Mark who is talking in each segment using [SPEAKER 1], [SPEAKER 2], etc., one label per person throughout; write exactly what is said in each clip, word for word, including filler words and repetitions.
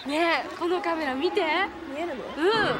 [SPEAKER 1] ねえ、このカメラ見て。見えるの？嗯。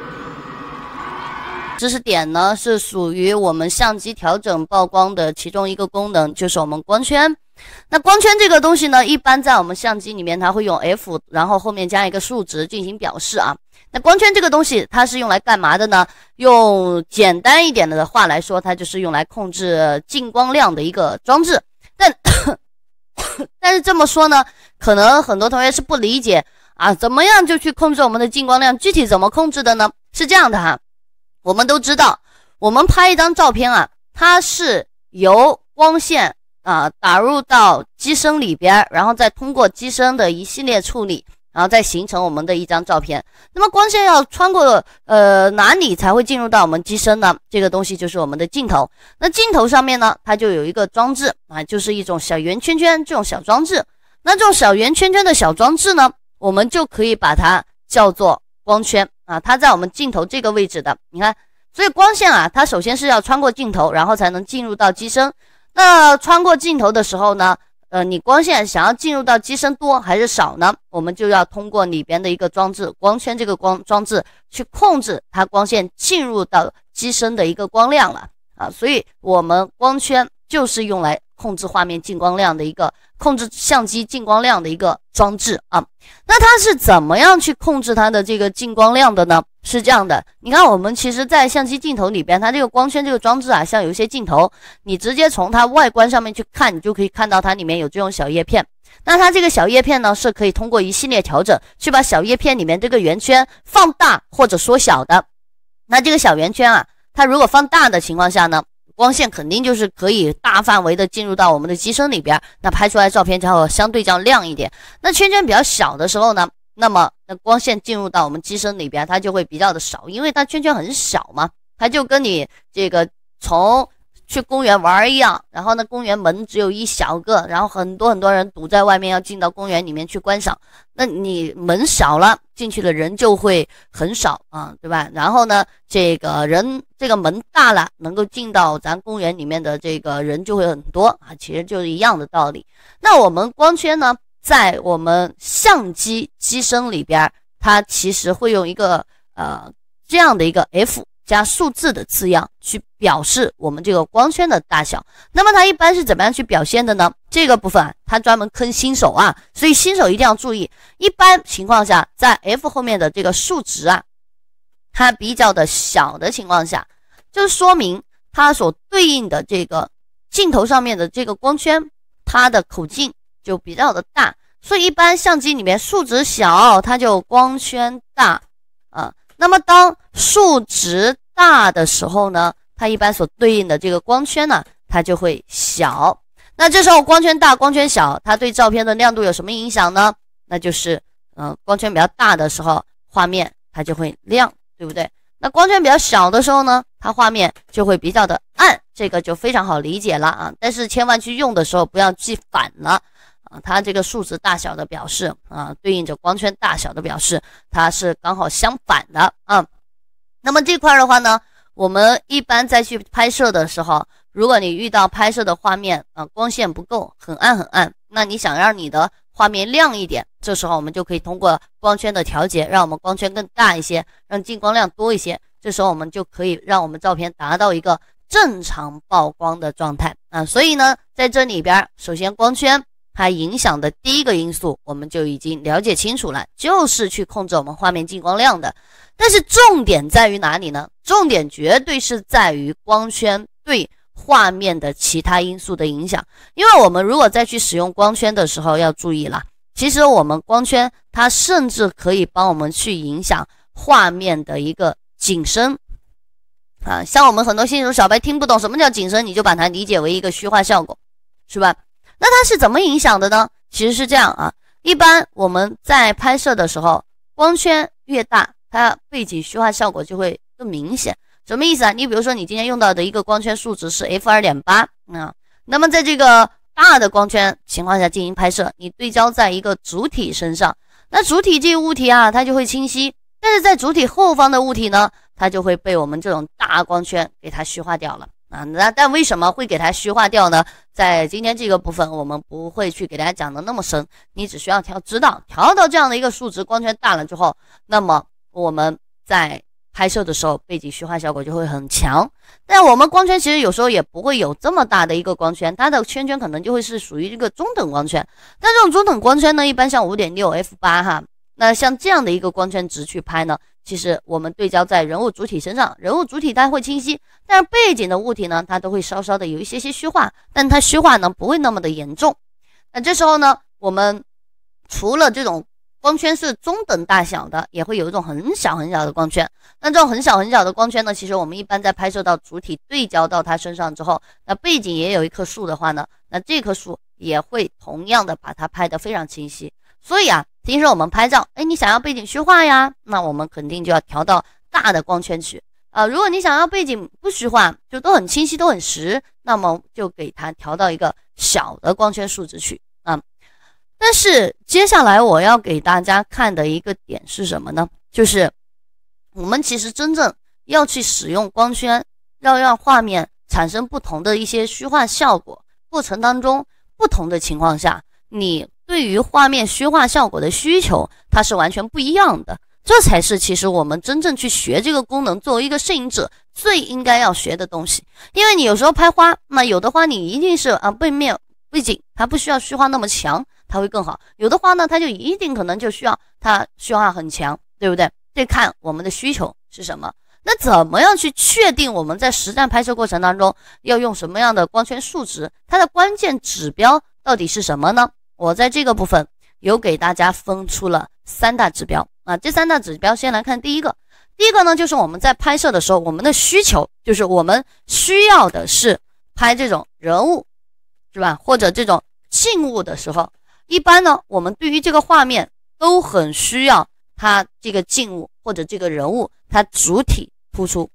[SPEAKER 2] 知识点呢是属于我们相机调整曝光的其中一个功能，就是我们光圈。那光圈这个东西呢，一般在我们相机里面它会用 F， 然后后面加一个数值进行表示啊。那光圈这个东西它是用来干嘛的呢？用简单一点的话来说，它就是用来控制进光量的一个装置。但但是这么说呢，可能很多同学是不理解啊，怎么样就去控制我们的进光量？具体怎么控制的呢？是这样的哈，我们都知道，我们拍一张照片啊，它是由光线啊打入到机身里边，然后再通过机身的一系列处理，然后再形成我们的一张照片。那么光线要穿过呃哪里才会进入到我们机身呢？这个东西就是我们的镜头。那镜头上面呢，它就有一个装置啊，就是一种小圆圈圈这种小装置。那这种小圆圈圈的小装置呢，我们就可以把它叫做光圈啊，它在我们镜头这个位置的。你看，所以光线啊，它首先是要穿过镜头，然后才能进入到机身。那穿过镜头的时候呢，呃，你光线想要进入到机身多还是少呢？我们就要通过里边的一个装置，光圈这个光装置去控制它光线进入到机身的一个光量了啊。所以我们光圈就是用来控制画面进光量的一个，控制相机进光量的一个装置啊。那它是怎么样去控制它的这个进光量的呢？是这样的，你看我们其实在相机镜头里边，它这个光圈这个装置啊，像有一些镜头，你直接从它外观上面去看，你就可以看到它里面有这种小叶片。那它这个小叶片呢，是可以通过一系列调整去把小叶片里面这个圆圈放大或者缩小的。那这个小圆圈啊，它如果放大的情况下呢，光线肯定就是可以大范围的进入到我们的机身里边，那拍出来照片才会相对这样亮一点。那圈圈比较小的时候呢，那么那光线进入到我们机身里边，它就会比较的少，因为它圈圈很小嘛，它就跟你这个从去公园玩一样，然后呢公园门只有一小个，然后很多很多人堵在外面要进到公园里面去观赏，那你门小了，进去的人就会很少啊，对吧？然后呢这个人这个门大了，能够进到咱公园里面的这个人就会很多啊，其实就是一样的道理。那我们光圈呢，在我们相机机身里边，它其实会用一个呃这样的一个 F 加数字的字样去表示我们这个光圈的大小。那么它一般是怎么样去表现的呢？这个部分啊，它专门坑新手啊，所以新手一定要注意。一般情况下，在 F 后面的这个数值啊，它比较的小的情况下，就说明它所对应的这个镜头上面的这个光圈，它的口径就比较的大。所以一般相机里面数值小，它就光圈大啊。那么当数值大的时候呢，它一般所对应的这个光圈呢，它就会小。那这时候光圈大光圈小，它对照片的亮度有什么影响呢？那就是嗯、呃，光圈比较大的时候，画面它就会亮，对不对？那光圈比较小的时候呢，它画面就会比较的暗，这个就非常好理解了啊。但是千万去用的时候不要记反了。它这个数值大小的表示啊，对应着光圈大小的表示，它是刚好相反的啊。那么这块的话呢，我们一般在去拍摄的时候，如果你遇到拍摄的画面啊，光线不够，很暗很暗，那你想让你的画面亮一点，这时候我们就可以通过光圈的调节，让我们光圈更大一些，让进光量多一些。这时候我们就可以让我们照片达到一个正常曝光的状态啊。所以呢，在这里边，首先光圈它影响的第一个因素我们就已经了解清楚了，就是去控制我们画面进光量的。但是重点在于哪里呢？重点绝对是在于光圈对画面的其他因素的影响。因为我们如果再去使用光圈的时候要注意啦，其实我们光圈它甚至可以帮我们去影响画面的一个景深啊。像我们很多新手小白听不懂什么叫景深，你就把它理解为一个虚化效果，是吧？那它是怎么影响的呢？其实是这样啊，一般我们在拍摄的时候，光圈越大，它背景虚化效果就会更明显。什么意思啊？你比如说你今天用到的一个光圈数值是 F 二点八 啊，那么在这个大的光圈情况下进行拍摄，你对焦在一个主体身上，那主体这个物体啊，它就会清晰，但是在主体后方的物体呢，它就会被我们这种大光圈给它虚化掉了啊。那但为什么会给它虚化掉呢？在今天这个部分我们不会去给大家讲的那么深，你只需要调知道调到这样的一个数值，光圈大了之后，那么我们在拍摄的时候背景虚化效果就会很强。但我们光圈其实有时候也不会有这么大的一个光圈，它的圈圈可能就会是属于一个中等光圈。但这种中等光圈呢，一般像 五点六 F 八 哈，那像这样的一个光圈值去拍呢，其实我们对焦在人物主体身上，人物主体它会清晰，但是背景的物体呢，它都会稍稍的有一些些虚化，但它虚化呢不会那么的严重。那这时候呢，我们除了这种光圈是中等大小的，也会有一种很小很小的光圈。那这种很小很小的光圈呢，其实我们一般在拍摄到主体对焦到它身上之后，那背景也有一棵树的话呢，那这棵树也会同样的把它拍得非常清晰。所以啊，平时我们拍照，哎，你想要背景虚化呀，那我们肯定就要调到大的光圈去啊。如果你想要背景不虚化，就都很清晰都很实，那么就给它调到一个小的光圈数值去啊。但是接下来我要给大家看的一个点是什么呢？就是我们其实真正要去使用光圈，要让画面产生不同的一些虚化效果，过程当中不同的情况下，你对于画面虚化效果的需求它是完全不一样的。这才是其实我们真正去学这个功能，作为一个摄影者最应该要学的东西。因为你有时候拍花，那有的花你一定是啊背面背景它不需要虚化那么强，它会更好。有的话呢，它就一定可能就需要它虚化很强，对不对？得看我们的需求是什么。那怎么样去确定我们在实战拍摄过程当中要用什么样的光圈数值？它的关键指标到底是什么呢？我在这个部分有给大家分出了三大指标啊。这三大指标先来看第一个，第一个呢就是我们在拍摄的时候，我们的需求就是我们需要的是拍这种人物，是吧？或者这种静物的时候。一般呢，我们对于这个画面都很需要它这个静物或者这个人物它主体突出。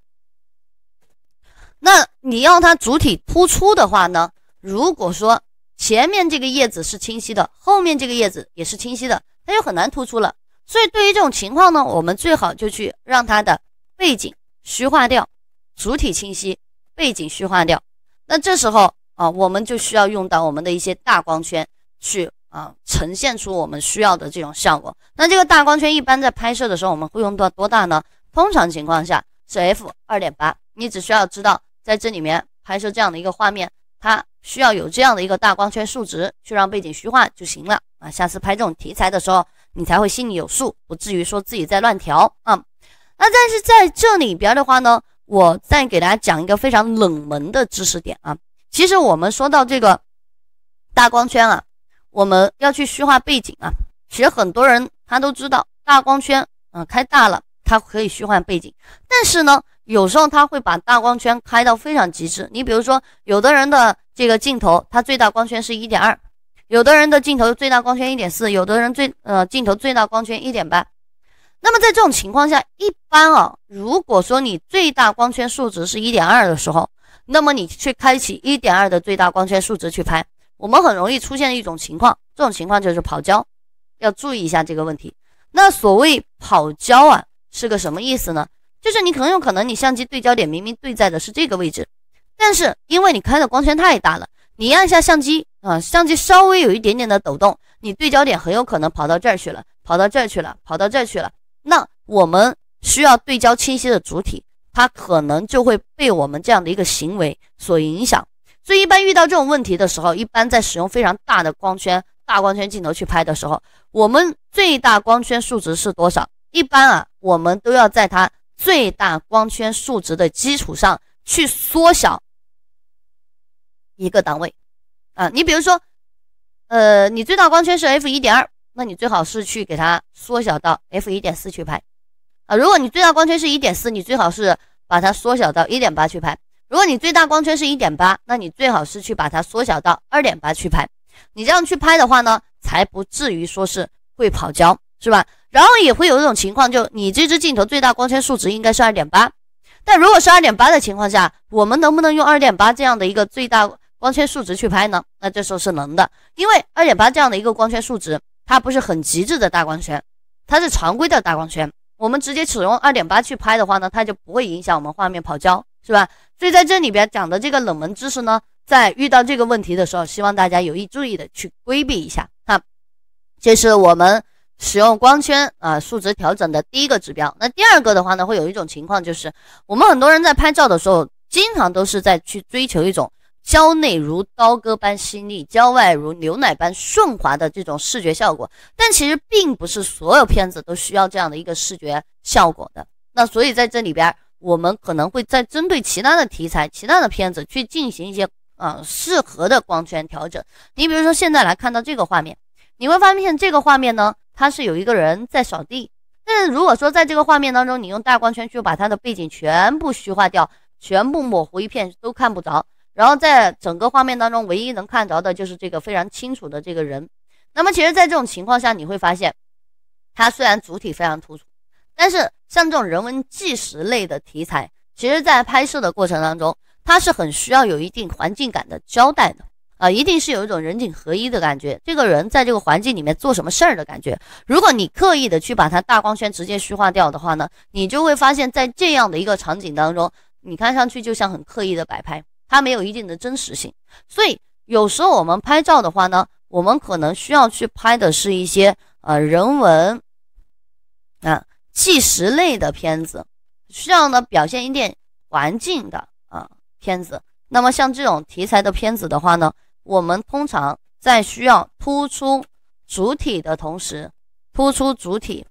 [SPEAKER 2] 那你要它主体突出的话呢，如果说前面这个叶子是清晰的，后面这个叶子也是清晰的，它就很难突出了。所以对于这种情况呢，我们最好就去让它的背景虚化掉，主体清晰，背景虚化掉。那这时候啊，我们就需要用到我们的一些大光圈去啊，呈现出我们需要的这种效果。那这个大光圈一般在拍摄的时候我们会用到多大呢？通常情况下是 F 二点八， 你只需要知道在这里面拍摄这样的一个画面，它需要有这样的一个大光圈数值去让背景虚化就行了啊。下次拍这种题材的时候你才会心里有数，不至于说自己在乱调啊。那但是在这里边的话呢，我再给大家讲一个非常冷门的知识点啊。其实我们说到这个大光圈啊，我们要去虚化背景啊，其实很多人他都知道大光圈啊、呃、开大了它可以虚化背景，但是呢有时候他会把大光圈开到非常极致。你比如说有的人的这个镜头它最大光圈是 一点二， 有的人的镜头最大光圈 一点四， 有的人最呃镜头最大光圈 一点八。 那么在这种情况下，一般啊，如果说你最大光圈数值是 一点二 的时候，那么你去开启 一点二 的最大光圈数值去拍，我们很容易出现一种情况，这种情况就是跑焦，要注意一下这个问题。那所谓跑焦啊是个什么意思呢？就是你很有可能你相机对焦点明明对在的是这个位置，但是因为你开的光圈太大了，你按下相机啊，相机稍微有一点点的抖动，你对焦点很有可能跑到这儿去了，跑到这儿去了，跑到这儿去了。那我们需要对焦清晰的主体，它可能就会被我们这样的一个行为所影响。所以一般遇到这种问题的时候，一般在使用非常大的光圈大光圈镜头去拍的时候，我们最大光圈数值是多少？一般啊，我们都要在它最大光圈数值的基础上去缩小一个档位啊。你比如说呃，你最大光圈是 F 一点二， 那你最好是去给它缩小到 F 一点四 去拍啊。如果你最大光圈是 一点四， 你最好是把它缩小到 一点八 去拍。如果你最大光圈是 一点八， 那你最好是去把它缩小到 二点八 去拍。你这样去拍的话呢，才不至于说是会跑焦，是吧？然后也会有一种情况，就你这支镜头最大光圈数值应该是 二点八， 但如果是 二点八 的情况下，我们能不能用 二点八 这样的一个最大光圈数值去拍呢？那这时候是能的，因为 二点八 这样的一个光圈数值它不是很极致的大光圈，它是常规的大光圈，我们直接使用 二点八 去拍的话呢，它就不会影响我们画面跑焦是吧？所以在这里边讲的这个冷门知识呢，在遇到这个问题的时候，希望大家有意注意的去规避一下哈。这是我们使用光圈啊数值调整的第一个指标。那第二个的话呢，会有一种情况，就是我们很多人在拍照的时候，经常都是在去追求一种焦内如刀割般细腻，焦外如牛奶般顺滑的这种视觉效果，但其实并不是所有片子都需要这样的一个视觉效果的。那所以在这里边，我们可能会在针对其他的题材、其他的片子去进行一些啊、呃、适合的光圈调整。你比如说现在来看到这个画面，你会发现这个画面呢，它是有一个人在扫地，但是如果说在这个画面当中，你用大光圈去把它的背景全部虚化掉，全部模糊一片都看不着，然后在整个画面当中唯一能看着的就是这个非常清楚的这个人。那么其实在这种情况下，你会发现它虽然主体非常突出，但是像这种人文纪实类的题材，其实在拍摄的过程当中，它是很需要有一定环境感的交代的啊、呃，一定是有一种人景合一的感觉，这个人在这个环境里面做什么事儿的感觉。如果你刻意的去把它大光圈直接虚化掉的话呢，你就会发现在这样的一个场景当中，你看上去就像很刻意的摆拍，它没有一定的真实性。所以有时候我们拍照的话呢，我们可能需要去拍的是一些呃人文啊纪实类的片子，需要呢表现一点环境的啊片子。那么像这种题材的片子的话呢，我们通常在需要突出主体的同时，突出主体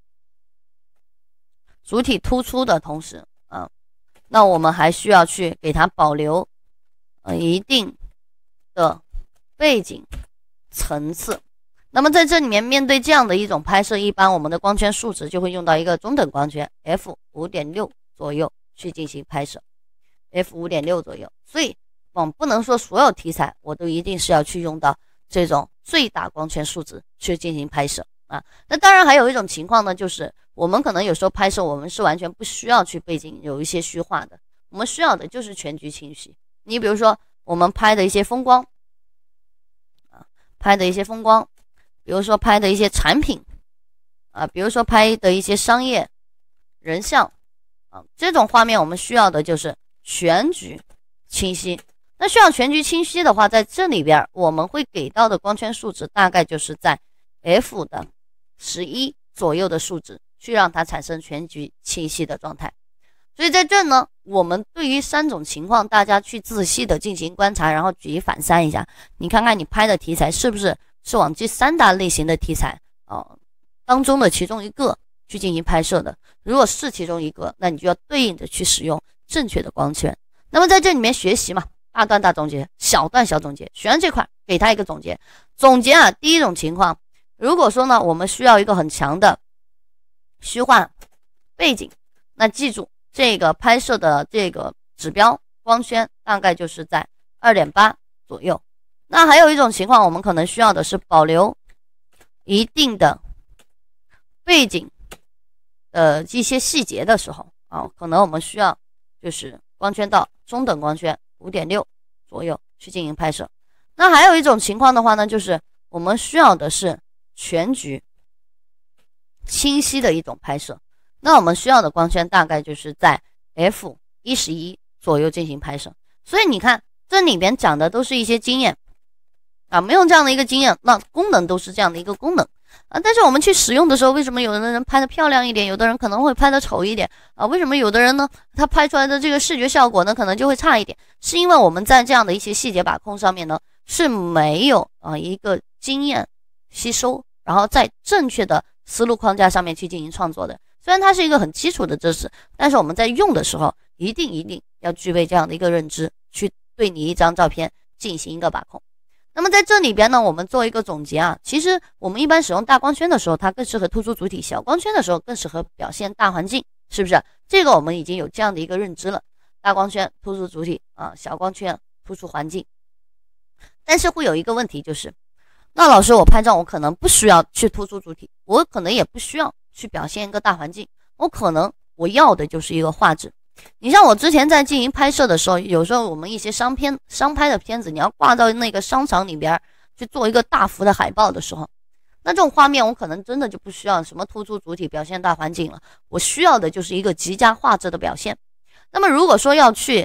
[SPEAKER 2] 主体突出的同时啊，那我们还需要去给它保留呃一定的背景层次。那么在这里面，面对这样的一种拍摄，一般我们的光圈数值就会用到一个中等光圈 F 五点六 左右去进行拍摄 F 五点六 左右。所以我们不能说所有题材我都一定是要去用到这种最大光圈数值去进行拍摄啊。那当然还有一种情况呢，就是我们可能有时候拍摄我们是完全不需要去背景有一些虚化的，我们需要的就是全局清晰。你比如说我们拍的一些风光啊，拍的一些风光，比如说拍的一些产品啊，比如说拍的一些商业人像啊，这种画面我们需要的就是全局清晰。那需要全局清晰的话，在这里边我们会给到的光圈数值大概就是在 F 的十一左右的数值，去让它产生全局清晰的状态。所以在这呢，我们对于三种情况，大家去仔细的进行观察，然后举一反三一下，你看看你拍的题材是不是是往这三大类型的题材啊、呃、当中的其中一个去进行拍摄的。如果是其中一个，那你就要对应的去使用正确的光圈。那么在这里面学习嘛，大段大总结，小段小总结，学完这块给他一个总结。总结啊，第一种情况，如果说呢我们需要一个很强的虚化背景，那记住这个拍摄的这个指标光圈大概就是在 二点八 左右。那还有一种情况，我们可能需要的是保留一定的背景的一些细节的时候啊，可能我们需要就是光圈到中等光圈 五点六 左右去进行拍摄。那还有一种情况的话呢，就是我们需要的是全局清晰的一种拍摄，那我们需要的光圈大概就是在 F 一十一 左右进行拍摄。所以你看这里边讲的都是一些经验啊，没有这样的一个经验，那功能都是这样的一个功能啊。但是我们去使用的时候，为什么有的人拍的漂亮一点，有的人可能会拍的丑一点啊？为什么有的人呢，他拍出来的这个视觉效果呢，可能就会差一点？是因为我们在这样的一些细节把控上面呢，是没有啊一个经验吸收，然后在正确的思路框架上面去进行创作的。虽然它是一个很基础的知识，但是我们在用的时候，一定一定要具备这样的一个认知，去对你一张照片进行一个把控。那么在这里边呢，我们做一个总结啊，其实我们一般使用大光圈的时候，它更适合突出主体；小光圈的时候更适合表现大环境，是不是？这个我们已经有这样的一个认知了，大光圈突出主体啊，小光圈突出环境。但是会有一个问题，就是那老师我拍照我可能不需要去突出主体，我可能也不需要去表现一个大环境，我可能我要的就是一个画质。你像我之前在进行拍摄的时候，有时候我们一些商片商拍的片子，你要挂到那个商场里边去做一个大幅的海报的时候，那这种画面我可能真的就不需要什么突出主体表现大环境了，我需要的就是一个极佳画质的表现。那么如果说要去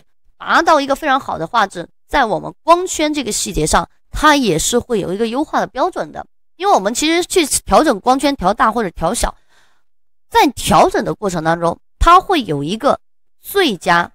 [SPEAKER 2] 达到一个非常好的画质，在我们光圈这个细节上，它也是会有一个优化的标准的。因为我们其实去调整光圈调大或者调小，在调整的过程当中，它会有一个最佳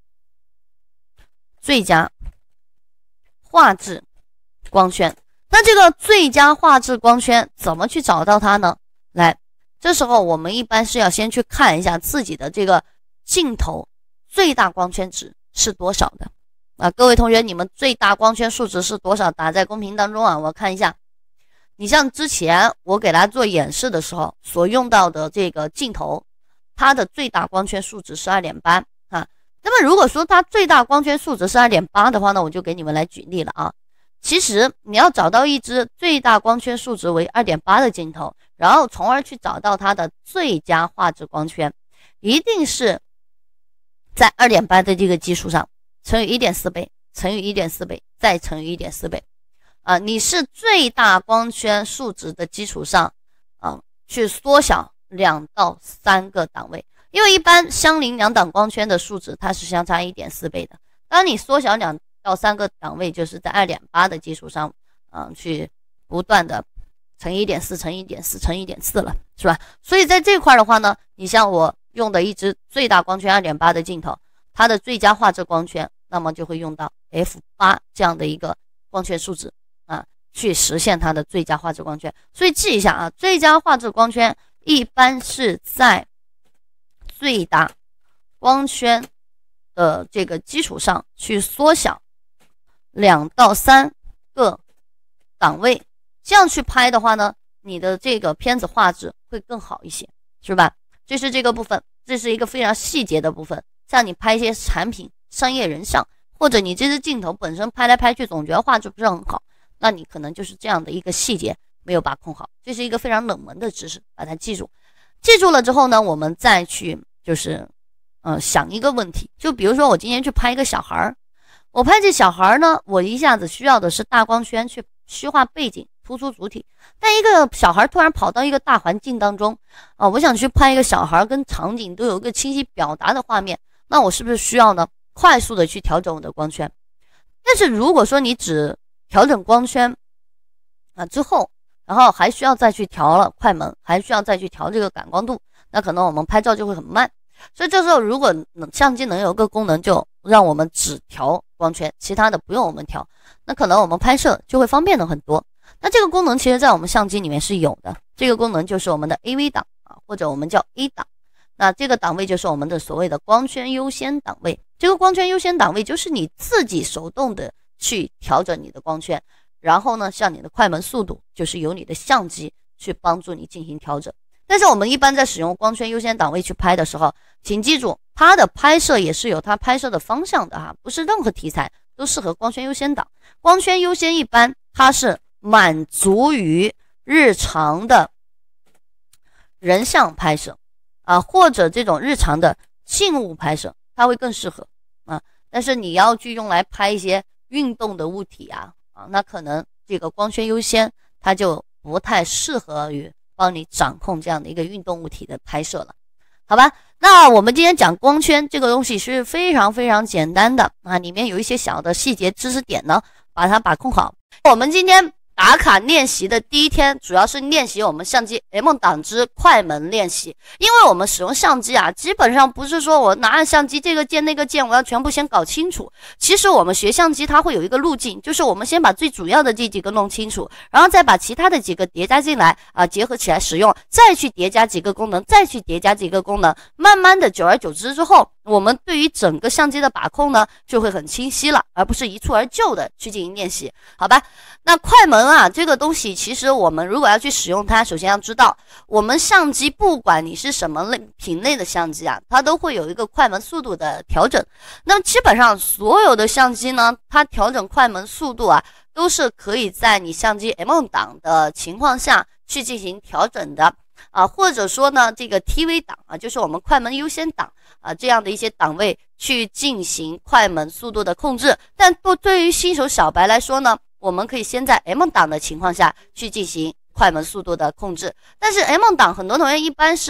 [SPEAKER 2] 最佳画质光圈。那这个最佳画质光圈怎么去找到它呢？来，这时候我们一般是要先去看一下自己的这个镜头最大光圈值是多少的啊？各位同学，你们最大光圈数值是多少？打在公屏当中啊，我看一下。你像之前我给大家做演示的时候所用到的这个镜头，它的最大光圈数值是 二点八 啊。那么如果说它最大光圈数值是 二点八 的话呢，我就给你们来举例了啊。其实你要找到一支最大光圈数值为 二点八 的镜头，然后从而去找到它的最佳画质光圈，一定是在 二点八 的这个基础上乘以 一点四 倍，乘以 一点四 倍，再乘以 一点四 倍。啊，你是最大光圈数值的基础上啊，去缩小两到三个档位，因为一般相邻两档光圈的数值它是相差 一点四 倍的。当你缩小两到三个档位，就是在 二点八 的基础上，嗯，去不断的乘 一点四 乘 一点四 乘 一点四 了，是吧？所以在这块的话呢，你像我用的一支最大光圈 二点八 的镜头，它的最佳画质光圈，那么就会用到 F 八 这样的一个光圈数值啊，去实现它的最佳画质光圈。所以记一下啊，最佳画质光圈一般是在最大光圈的这个基础上去缩小两到三个档位，这样去拍的话呢，你的这个片子画质会更好一些，是吧？这是这个部分，这是一个非常细节的部分。像你拍一些产品、商业人像，或者你这支镜头本身拍来拍去总觉得画质不是很好，那你可能就是这样的一个细节没有把控好。这是一个非常冷门的知识，把它记住。记住了之后呢，我们再去就是呃想一个问题，就比如说我今天去拍一个小孩，我拍这小孩呢，我一下子需要的是大光圈去虚化背景，突出主体。但一个小孩突然跑到一个大环境当中啊，我想去拍一个小孩跟场景都有一个清晰表达的画面，那我是不是需要呢快速的去调整我的光圈？但是如果说你只调整光圈啊之后，然后还需要再去调了快门，还需要再去调这个感光度，那可能我们拍照就会很慢。所以这时候如果相机能有个功能，就让我们只调光圈，其他的不用我们调，那可能我们拍摄就会方便的很多。那这个功能其实在我们相机里面是有的，这个功能就是我们的 A V 档啊，或者我们叫 A 档。那这个档位就是我们的所谓的光圈优先档位。这个光圈优先档位就是你自己手动的去调整你的光圈，然后呢，像你的快门速度就是由你的相机去帮助你进行调整。但是我们一般在使用光圈优先档位去拍的时候，请记住它的拍摄也是有它拍摄的方向的哈，不是任何题材都适合光圈优先档。光圈优先一般它是满足于日常的人像拍摄啊，或者这种日常的静物拍摄，它会更适合啊。但是你要去用来拍一些运动的物体啊啊，那可能这个光圈优先它就不太适合于帮你掌控这样的一个运动物体的拍摄了，好吧？那我们今天讲光圈这个东西是非常非常简单的啊，里面有一些小的细节知识点呢，把它把控好。我们今天打卡练习的第一天，主要是练习我们相机 M 档之快门练习。因为我们使用相机啊，基本上不是说我拿着相机这个键那个键，我要全部先搞清楚。其实我们学相机它会有一个路径，就是我们先把最主要的这几个弄清楚，然后再把其他的几个叠加进来啊，结合起来使用，再去叠加几个功能，再去叠加几个功能，慢慢的久而久之之后，我们对于整个相机的把控呢就会很清晰了，而不是一蹴而就的去进行练习，好吧？那快门啊，这个东西其实我们如果要去使用它，首先要知道我们相机不管你是什么类品类的相机啊，它都会有一个快门速度的调整。那么基本上所有的相机呢，它调整快门速度啊，都是可以在你相机 M 档的情况下去进行调整的啊，或者说呢这个 T V 档啊，就是我们快门优先档啊这样的一些档位去进行快门速度的控制。但对于新手小白来说呢，我们可以先在 M 档的情况下去进行快门速度的控制。但是 M 档很多同学一般是啊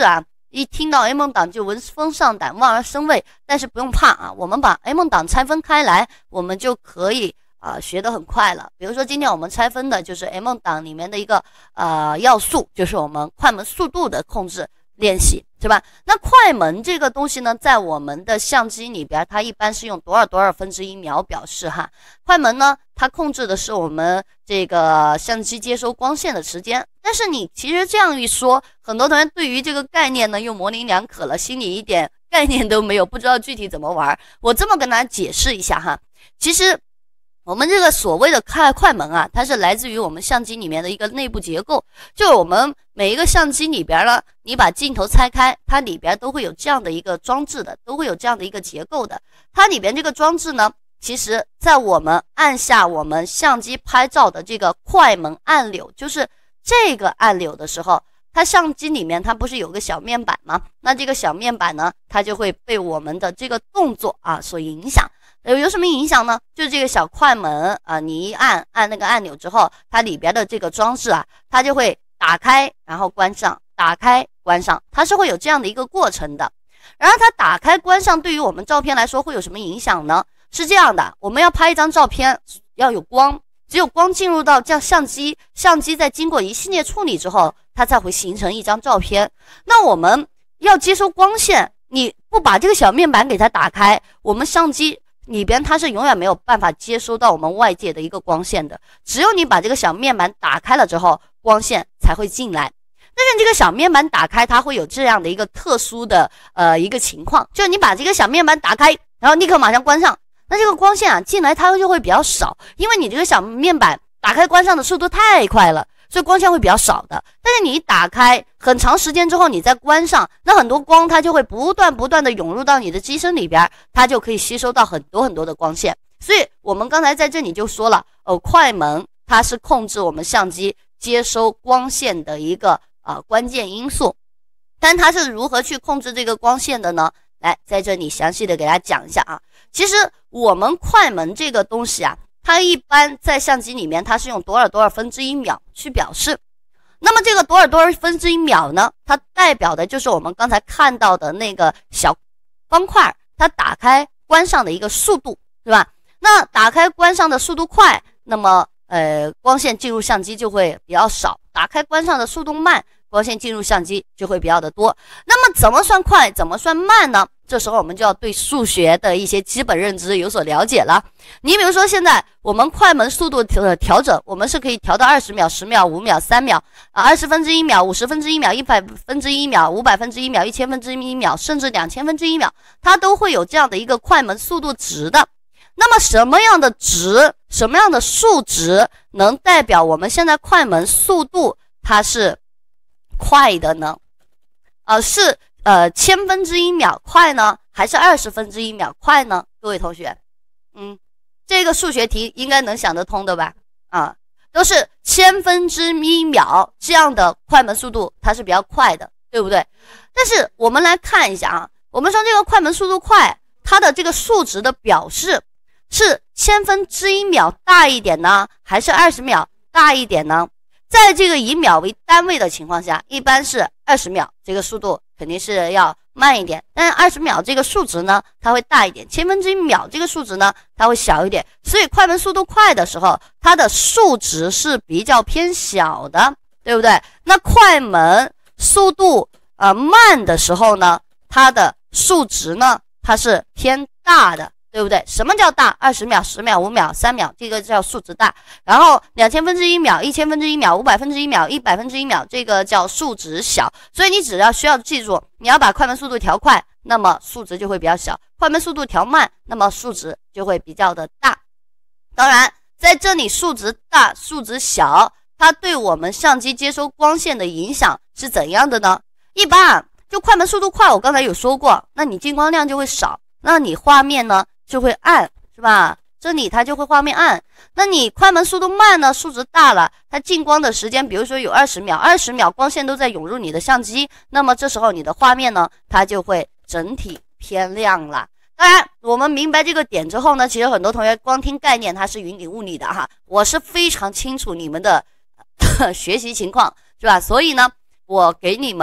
[SPEAKER 2] 一听到 A 梦档就闻风丧胆，望而生畏，但是不用怕啊，我们把 A 梦档拆分开来，我们就可以啊学得很快了。比如说今天我们拆分的就是 A 梦档里面的一个呃要素，就是我们快门速度的控制练习，是吧？那快门这个东西呢，在我们的相机里边，它一般是用多少多少分之一秒表示哈。快门呢，它控制的是我们这个相机接收光线的时间。但是你其实这样一说，很多同学对于这个概念呢又模棱两可了，心里一点概念都没有，不知道具体怎么玩。我这么跟大家解释一下哈，其实我们这个所谓的快快门啊，它是来自于我们相机里面的一个内部结构。就我们每一个相机里边呢，你把镜头拆开，它里边都会有这样的一个装置的，都会有这样的一个结构的。它里边这个装置呢，其实在我们按下我们相机拍照的这个快门按钮，就是这个按钮的时候，它相机里面它不是有个小面板吗？那这个小面板呢，它就会被我们的这个动作啊所影响。有什么影响呢？就是这个小快门啊，你一按按那个按钮之后，它里边的这个装置啊，它就会打开，然后关上，打开关上，它是会有这样的一个过程的。然后它打开关上，对于我们照片来说会有什么影响呢？是这样的，我们要拍一张照片，要有光，只有光进入到这样相机，相机在经过一系列处理之后，它才会形成一张照片。那我们要接收光线，你不把这个小面板给它打开，我们相机里边它是永远没有办法接收到我们外界的一个光线的，只有你把这个小面板打开了之后，光线才会进来。但是这个小面板打开，它会有这样的一个特殊的呃一个情况，就是你把这个小面板打开，然后立刻马上关上，那这个光线啊进来它就会比较少，因为你这个小面板打开关上的速度太快了，所以光线会比较少的。但是你一打开很长时间之后，你再关上，那很多光它就会不断不断的涌入到你的机身里边，它就可以吸收到很多很多的光线。所以我们刚才在这里就说了，哦，快门它是控制我们相机接收光线的一个啊、呃、关键因素。但它是如何去控制这个光线的呢？来，在这里详细的给大家讲一下啊。其实我们快门这个东西啊，它一般在相机里面它是用多少多少分之一秒去表示。那么这个多少多少分之一秒呢，它代表的就是我们刚才看到的那个小方块，它打开关上的一个速度，是吧？那打开关上的速度快，那么呃光线进入相机就会比较少；打开关上的速度慢，光线进入相机就会比较的多。那么怎么算快，怎么算慢呢？这时候我们就要对数学的一些基本认知有所了解了。你比如说现在我们快门速度的调整，我们是可以调到二十秒、十秒、五秒、三秒啊，二十分之一秒、五十分之一秒、一百分之一秒、五百分之一秒、一千分之一秒，甚至两千分之一秒，它都会有这样的一个快门速度值的。那么什么样的值，什么样的数值能代表我们现在快门速度它是快的呢？呃，是呃千分之一秒快呢，还是二十分之一秒快呢？各位同学，嗯，这个数学题应该能想得通的吧？啊，都是千分之一秒这样的快门速度，它是比较快的，对不对？但是我们来看一下啊，我们说这个快门速度快，它的这个数值的表示是千分之一秒大一点呢，还是二十秒大一点呢？在这个以秒为单位的情况下，一般是二十秒，这个速度肯定是要慢一点，但是二十秒这个数值呢，它会大一点，千分之一秒这个数值呢，它会小一点。所以快门速度快的时候，它的数值是比较偏小的，对不对？那快门速度呃慢的时候呢，它的数值呢，它是偏大的，对不对？什么叫大？二十秒、十秒、五秒、三秒，这个叫数值大。然后两千分之一秒、一千分之一秒、五百分之一秒、一百分之一秒，这个叫数值小。所以你只要需要记住，你要把快门速度调快，那么数值就会比较小；快门速度调慢，那么数值就会比较的大。当然，在这里数值大、数值小，它对我们相机接收光线的影响是怎样的呢？一般啊，就快门速度快，我刚才有说过，那你进光量就会少，那你画面呢就会暗，是吧？这里它就会画面暗。那你快门速度慢呢，数值大了，它进光的时间比如说有二十秒，二十秒光线都在涌入你的相机，那么这时候你的画面呢，它就会整体偏亮了。当然我们明白这个点之后呢，其实很多同学光听概念它是云里雾里的哈，我是非常清楚你们的学习情况，是吧？所以呢我给你们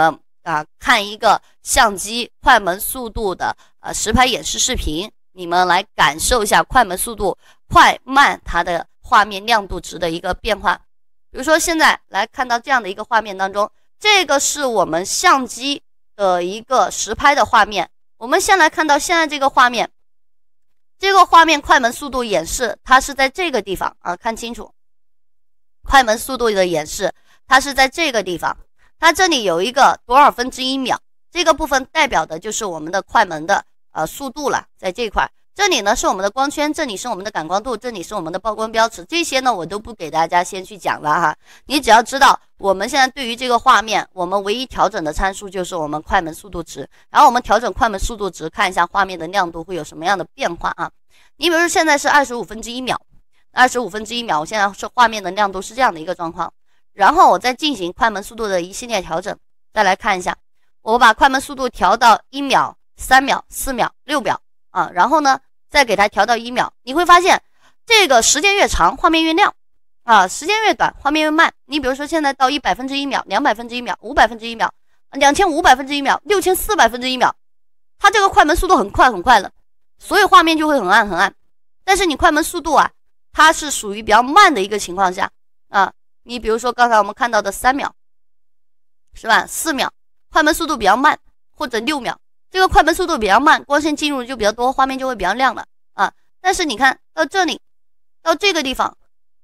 [SPEAKER 2] 啊看一个相机快门速度的呃实拍演示视频，你们来感受一下快门速度快慢它的画面亮度值的一个变化。比如说现在来看到这样的一个画面当中，这个是我们相机的一个实拍的画面。我们先来看到现在这个画面，这个画面快门速度演示它是在这个地方啊，看清楚，快门速度的演示它是在这个地方，它这里有一个多少分之一秒，这个部分代表的就是我们的快门的呃速度了，在这块。这里呢是我们的光圈，这里是我们的感光度，这里是我们的曝光标尺，这些呢我都不给大家先去讲了哈。你只要知道我们现在对于这个画面，我们唯一调整的参数就是我们快门速度值，然后我们调整快门速度值，看一下画面的亮度会有什么样的变化啊。你比如说现在是二十五分之一秒，二十五分之一秒，我现在是画面的亮度是这样的一个状况，然后我再进行快门速度的一系列调整。再来看一下，我把快门速度调到一秒、三秒、四秒、六秒啊，然后呢再给它调到一秒，你会发现这个时间越长画面越亮啊，时间越短画面越慢。你比如说现在到一百分之一秒、两百分之一秒、五百分之一秒、两千五百分之一秒、六千四百分之一秒，它这个快门速度很快很快了，所以画面就会很暗很暗。但是你快门速度啊，它是属于比较慢的一个情况下啊，你比如说刚才我们看到的三秒是吧，四秒快门速度比较慢，或者六秒，这个快门速度比较慢，光线进入就比较多，画面就会比较亮了啊。但是你看到这里，到这个地方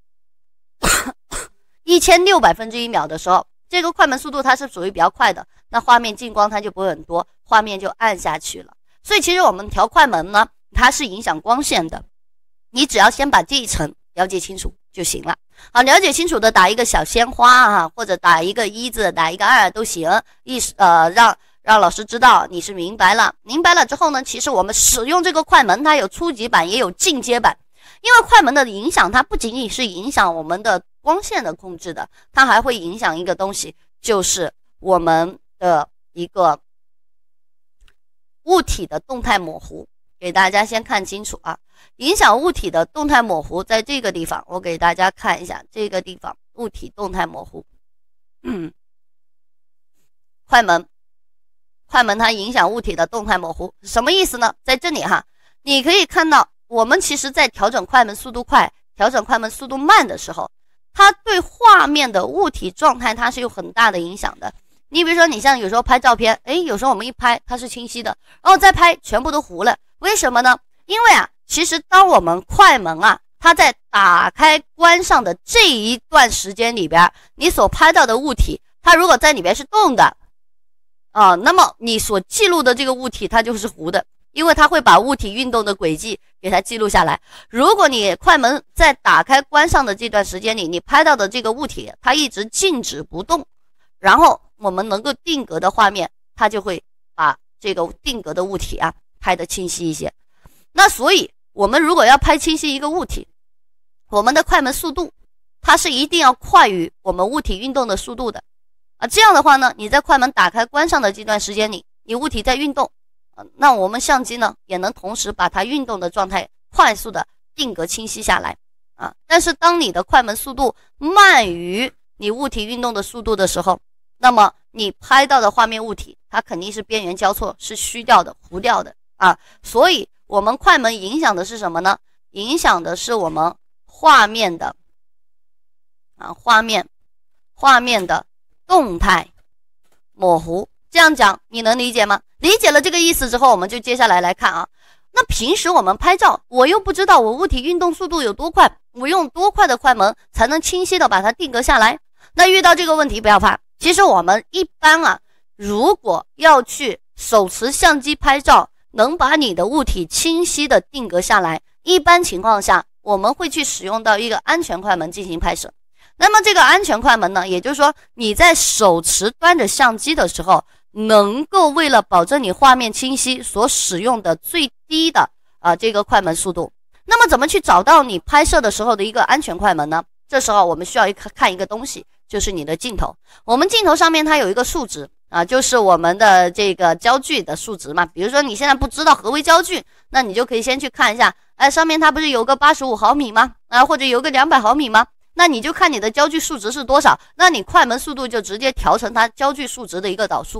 [SPEAKER 2] 一千六百分之一秒的时候，这个快门速度它是属于比较快的，那画面进光它就不会很多，画面就暗下去了。所以其实我们调快门呢，它是影响光线的，你只要先把这一层了解清楚就行了。好，了解清楚的打一个小鲜花啊，或者打一个一字，打一个二都行，意思呃让让老师知道你是明白了。明白了之后呢，其实我们使用这个快门，它有初级版也有进阶版。因为快门的影响，它不仅仅是影响我们的光线的控制的，它还会影响一个东西，就是我们的一个物体的动态模糊。给大家先看清楚啊，影响物体的动态模糊在这个地方，我给大家看一下这个地方物体动态模糊。嗯，快门，快门它影响物体的动态模糊，什么意思呢？在这里哈，你可以看到我们其实在调整快门速度快、调整快门速度慢的时候，它对画面的物体状态它是有很大的影响的。你比如说你像有时候拍照片，诶，有时候我们一拍它是清晰的，然后再拍全部都糊了。为什么呢？因为啊，其实当我们快门啊，它在打开关上的这一段时间里边，你所拍到的物体，它如果在里边是动的啊，那么你所记录的这个物体它就是糊的，因为它会把物体运动的轨迹给它记录下来。如果你快门在打开关上的这段时间里，你拍到的这个物体它一直静止不动，然后我们能够定格的画面，它就会把这个定格的物体啊拍得清晰一些。那所以我们如果要拍清晰一个物体，我们的快门速度它是一定要快于我们物体运动的速度的啊。这样的话呢，你在快门打开关上的这段时间里，你物体在运动，啊、那我们相机呢也能同时把它运动的状态快速的定格清晰下来啊。但是当你的快门速度慢于你物体运动的速度的时候，那么你拍到的画面物体它肯定是边缘交错，是虚掉的、糊掉的啊。所以我们快门影响的是什么呢？影响的是我们画面的啊画面画面的动态模糊。这样讲你能理解吗？理解了这个意思之后，我们就接下来来看啊。那平时我们拍照，我又不知道我物体运动速度有多快，我用多快的快门才能清晰的把它定格下来？那遇到这个问题不要怕，其实我们一般啊，如果要去手持相机拍照，能把你的物体清晰的定格下来，一般情况下我们会去使用到一个安全快门进行拍摄。那么这个安全快门呢，也就是说你在手持端着相机的时候，能够为了保证你画面清晰所使用的最低的啊这个快门速度。那么怎么去找到你拍摄的时候的一个安全快门呢？这时候我们需要一个看一个东西，就是你的镜头。我们镜头上面它有一个数值啊，就是我们的这个焦距的数值嘛。比如说你现在不知道何为焦距，那你就可以先去看一下，哎，上面它不是有个八十五毫米吗？啊，或者有个两百毫米吗？那你就看你的焦距数值是多少，那你快门速度就直接调成它焦距数值的一个导数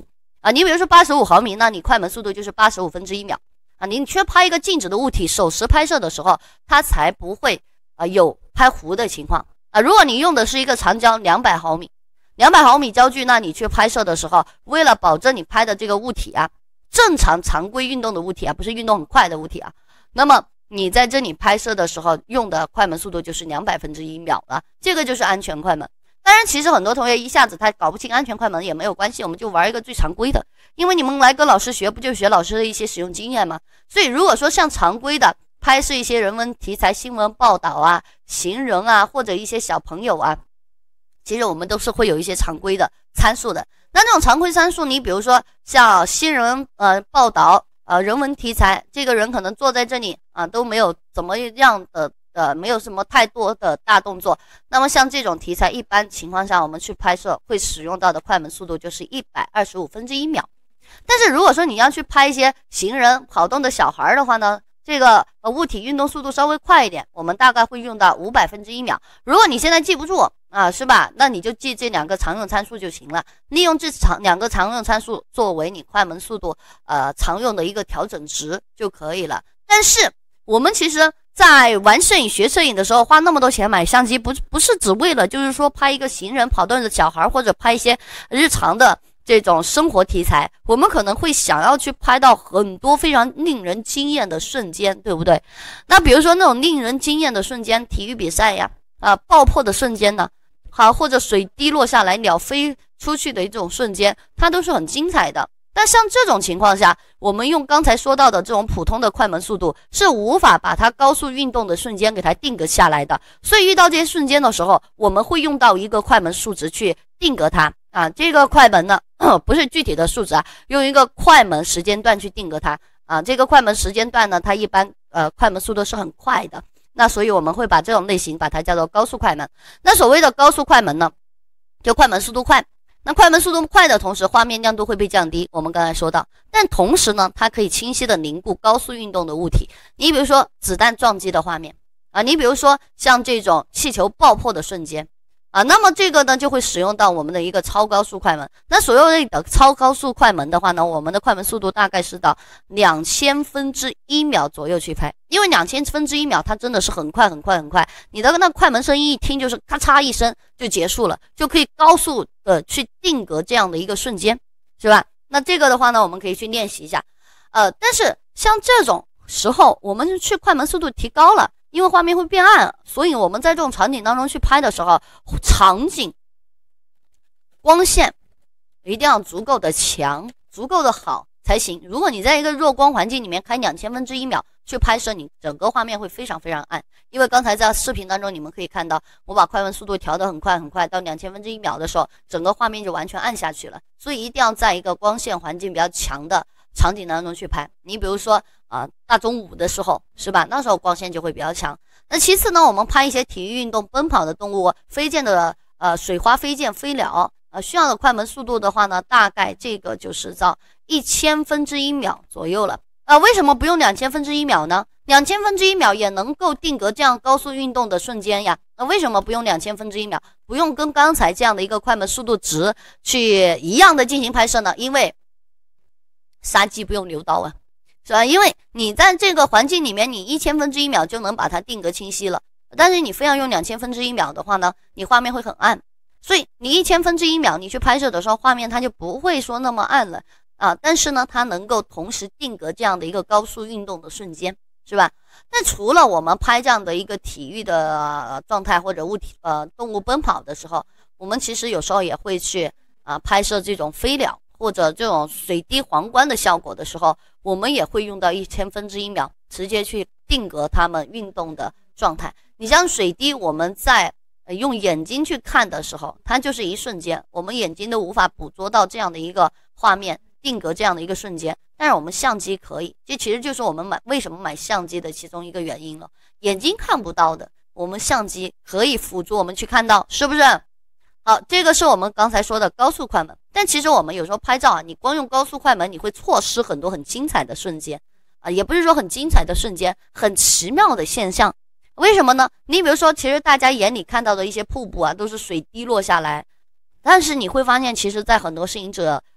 [SPEAKER 2] 啊。你比如说八十五毫米，那你快门速度就是八十五分之一秒啊。你去拍一个静止的物体，手持拍摄的时候，它才不会啊有拍糊的情况啊。如果你用的是一个长焦两百毫米，两百毫米焦距，那你去拍摄的时候，为了保证你拍的这个物体啊，正常常规运动的物体啊，不是运动很快的物体啊，那么你在这里拍摄的时候用的快门速度就是两百分之一秒了，这个就是安全快门。当然，其实很多同学一下子他搞不清安全快门也没有关系，我们就玩一个最常规的，因为你们来跟老师学，不就学老师的一些使用经验吗？所以如果说像常规的拍摄一些人文题材、新闻报道啊、行人啊，或者一些小朋友啊，其实我们都是会有一些常规的参数的。那这种常规参数，你比如说像新闻呃报道呃人文题材，这个人可能坐在这里啊都没有怎么样的呃没有什么太多的大动作，那么像这种题材，一般情况下我们去拍摄会使用到的快门速度就是一百二十五分之一秒。但是如果说你要去拍一些行人跑动的小孩的话呢，这个呃物体运动速度稍微快一点，我们大概会用到五百分之一秒。如果你现在记不住啊，是吧？那你就记这两个常用参数就行了。利用这常两个常用参数作为你快门速度呃常用的一个调整值就可以了。但是我们其实在玩摄影学摄影的时候，花那么多钱买相机，不不是只为了就是说拍一个行人跑动的小孩，或者拍一些日常的这种生活题材，我们可能会想要去拍到很多非常令人惊艳的瞬间，对不对？那比如说那种令人惊艳的瞬间，体育比赛呀，啊爆破的瞬间呢，好，或者水滴落下来鸟飞出去的一种瞬间，它都是很精彩的。但像这种情况下，我们用刚才说到的这种普通的快门速度是无法把它高速运动的瞬间给它定格下来的，所以遇到这些瞬间的时候，我们会用到一个快门数值去定格它啊。这个快门呢，不是具体的数值啊，用一个快门时间段去定格它啊。这个快门时间段呢，它一般呃快门速度是很快的，那所以我们会把这种类型把它叫做高速快门。那所谓的高速快门呢，就快门速度快。那快门速度快的同时，画面亮度会被降低，我们刚才说到，但同时呢，它可以清晰的凝固高速运动的物体。你比如说子弹撞击的画面啊，你比如说像这种气球爆破的瞬间啊，那么这个呢就会使用到我们的一个超高速快门。那所谓的超高速快门的话呢，我们的快门速度大概是到两千分之一秒左右去拍，因为两千分之一秒它真的是很快很快很快，你的那快门声音一听就是咔嚓一声就结束了，就可以高速的去定格这样的一个瞬间，是吧？那这个的话呢，我们可以去练习一下。呃，但是像这种时候，我们去快门速度提高了。因为画面会变暗，所以我们在这种场景当中去拍的时候，场景光线一定要足够的强，足够的好才行。如果你在一个弱光环境里面开两千分之一秒去拍摄，你整个画面会非常非常暗。因为刚才在视频当中你们可以看到，我把快门速度调得很快很快，到两千分之一秒的时候，整个画面就完全暗下去了。所以一定要在一个光线环境比较强的场景当中去拍。你比如说啊、呃，大中午的时候，是吧？那时候光线就会比较强。那其次呢，我们拍一些体育运动、奔跑的动物、飞溅的呃水花飞溅、飞鸟，呃需要的快门速度的话呢，大概这个就是到一千分之一秒左右了。啊、呃，为什么不用两千分之一秒呢？两千分之一秒也能够定格这样高速运动的瞬间呀。那为什么不用两千分之一秒？不用跟刚才这样的一个快门速度值去一样的进行拍摄呢？因为杀鸡不用牛刀啊，是吧？因为你在这个环境里面，你一千分之一秒就能把它定格清晰了，但是你非要用两千分之一秒的话呢，你画面会很暗，所以你一千分之一秒你去拍摄的时候，画面它就不会说那么暗了啊。但是呢，它能够同时定格这样的一个高速运动的瞬间，是吧？那除了我们拍这样的一个体育的、呃、状态或者物体呃动物奔跑的时候，我们其实有时候也会去啊、呃、拍摄这种飞鸟或者这种水滴皇冠的效果的时候，我们也会用到一千分之一秒，直接去定格它们运动的状态。你像水滴，我们在、呃、用眼睛去看的时候，它就是一瞬间，我们眼睛都无法捕捉到这样的一个画面，定格这样的一个瞬间。但是我们相机可以，这其实就是我们买为什么买相机的其中一个原因了。眼睛看不到的，我们相机可以辅助我们去看到，是不是？好，这个是我们刚才说的高速快门。但其实我们有时候拍照啊，你光用高速快门，你会错失很多很精彩的瞬间啊，也不是说很精彩的瞬间，很奇妙的现象。为什么呢？你比如说，其实大家眼里看到的一些瀑布啊，都是水滴落下来，但是你会发现，其实在很多摄影者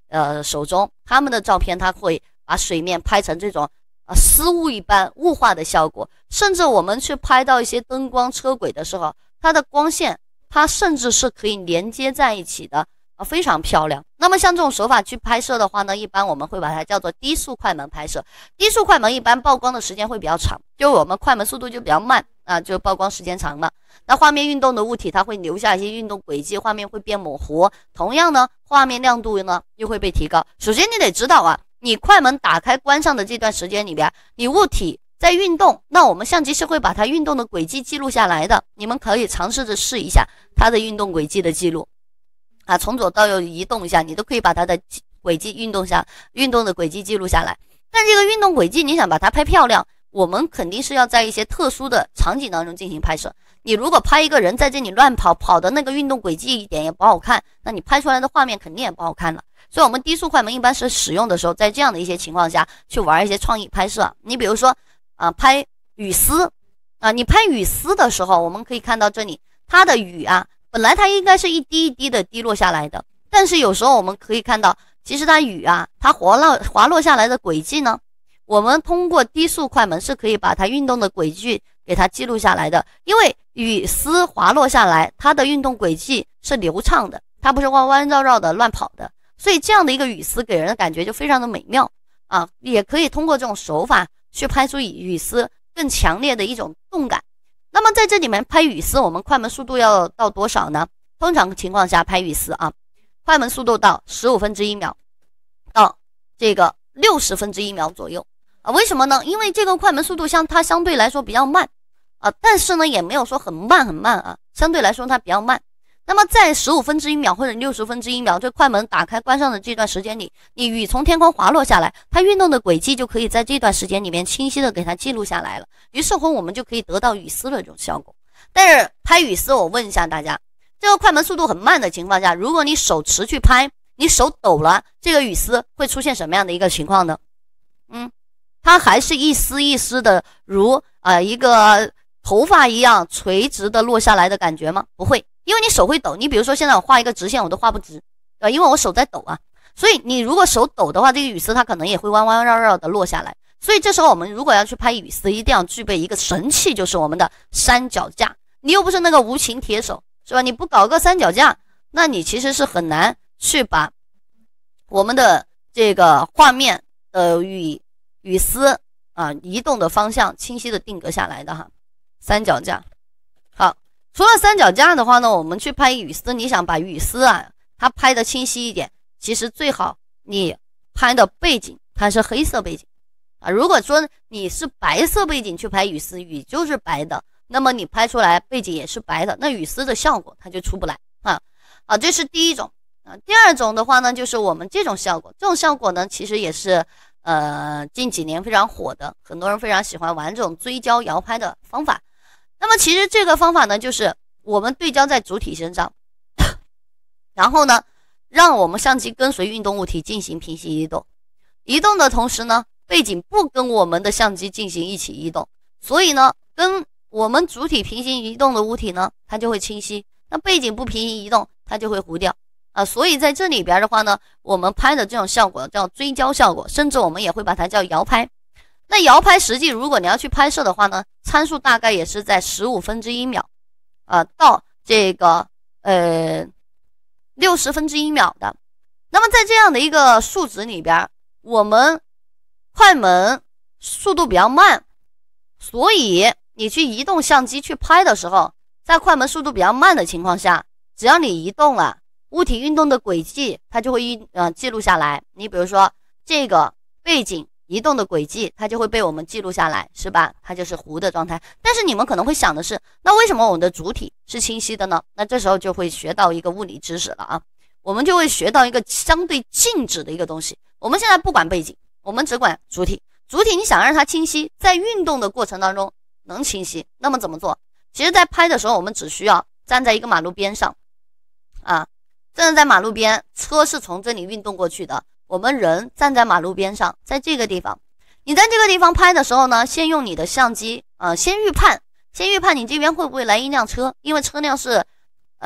[SPEAKER 2] 呃手中，他们的照片它会把水面拍成这种啊丝雾一般雾化的效果，甚至我们去拍到一些灯光车轨的时候，它的光线它甚至是可以连接在一起的啊，非常漂亮。那么像这种手法去拍摄的话呢，一般我们会把它叫做低速快门拍摄。低速快门一般曝光的时间会比较长，就我们快门速度就比较慢啊，就曝光时间长嘛。那画面运动的物体它会留下一些运动轨迹，画面会变模糊，同样呢画面亮度呢又会被提高。首先你得知道啊，你快门打开关上的这段时间里边，你物体在运动，那我们相机是会把它运动的轨迹记录下来的。你们可以尝试着试一下它的运动轨迹的记录啊，从左到右移动一下，你都可以把它的轨迹运动下运动的轨迹记录下来。但这个运动轨迹你想把它拍漂亮，我们肯定是要在一些特殊的场景当中进行拍摄。你如果拍一个人在这里乱跑，跑的那个运动轨迹一点也不好看，那你拍出来的画面肯定也不好看了。所以我们低速快门一般是使用的时候，在这样的一些情况下去玩一些创意拍摄。你比如说啊，拍雨丝啊，你拍雨丝的时候，我们可以看到这里它的雨啊，本来它应该是一滴一滴的滴落下来的，但是有时候我们可以看到，其实它雨啊，它滑落滑落下来的轨迹呢，我们通过低速快门是可以把它运动的轨迹给它记录下来的。因为雨丝滑落下来，它的运动轨迹是流畅的，它不是弯弯绕绕的乱跑的，所以这样的一个雨丝给人的感觉就非常的美妙啊，也可以通过这种手法去拍出雨丝更强烈的一种动感。那么在这里面拍雨丝，我们快门速度要到多少呢？通常情况下拍雨丝啊，快门速度到十五分之一秒到这个六十分之一秒左右啊。为什么呢？因为这个快门速度相它相对来说比较慢啊，但是呢也没有说很慢很慢啊，相对来说它比较慢。那么在十五分之一秒或者六十分之一秒，这快门打开关上的这段时间里，你雨从天空滑落下来，它运动的轨迹就可以在这段时间里面清晰的给它记录下来了。于是乎我们就可以得到雨丝的这种效果。但是拍雨丝，我问一下大家，这个快门速度很慢的情况下，如果你手持去拍，你手抖了，这个雨丝会出现什么样的一个情况呢？嗯，它还是一丝一丝的如啊、呃、一个头发一样垂直的落下来的感觉吗？不会，因为你手会抖。你比如说现在我画一个直线我都画不直，呃，因为我手在抖啊，所以你如果手抖的话，这个雨丝它可能也会弯弯绕绕的落下来。所以这时候我们如果要去拍雨丝，一定要具备一个神器，就是我们的三脚架。你又不是那个无情铁手，是吧？你不搞个三脚架，那你其实是很难去把我们的这个画面的雨雨丝啊移动的方向清晰的定格下来的哈。三脚架。好，除了三脚架的话呢，我们去拍雨丝，你想把雨丝啊它拍的清晰一点，其实最好你拍的背景它是黑色背景啊。如果说你是白色背景去拍雨丝，雨就是白的，那么你拍出来背景也是白的，那雨丝的效果它就出不来啊啊，这是第一种啊。第二种的话呢，就是我们这种效果，这种效果呢，其实也是呃近几年非常火的，很多人非常喜欢玩这种追焦摇拍的方法。那么其实这个方法呢，就是我们对焦在主体身上，然后呢，让我们相机跟随运动物体进行平行移动，移动的同时呢，背景不跟我们的相机进行一起移动，所以呢，跟我们主体平行移动的物体呢，它就会清晰；那背景不平行移动，它就会糊掉啊。所以在这里边的话呢，我们拍的这种效果叫追焦效果，甚至我们也会把它叫摇拍。那摇拍实际如果你要去拍摄的话呢，参数大概也是在十五分之一秒啊、呃、到这个呃六十分之一秒的。那么在这样的一个数值里边，我们快门速度比较慢，所以你去移动相机去拍的时候，在快门速度比较慢的情况下，只要你移动了，物体运动的轨迹它就会一呃记录下来。你比如说这个背景移动的轨迹，它就会被我们记录下来，是吧？它就是糊的状态。但是你们可能会想的是，那为什么我们的主体是清晰的呢？那这时候就会学到一个物理知识了啊，我们就会学到一个相对静止的一个东西。我们现在不管背景，我们只管主体。主体你想让它清晰，在运动的过程当中能清晰，那么怎么做？其实在拍的时候，我们只需要站在一个马路边上啊，站在马路边，车是从这里运动过去的，我们人站在马路边上，在这个地方，你在这个地方拍的时候呢，先用你的相机呃，先预判先预判你这边会不会来一辆车，因为车辆是呃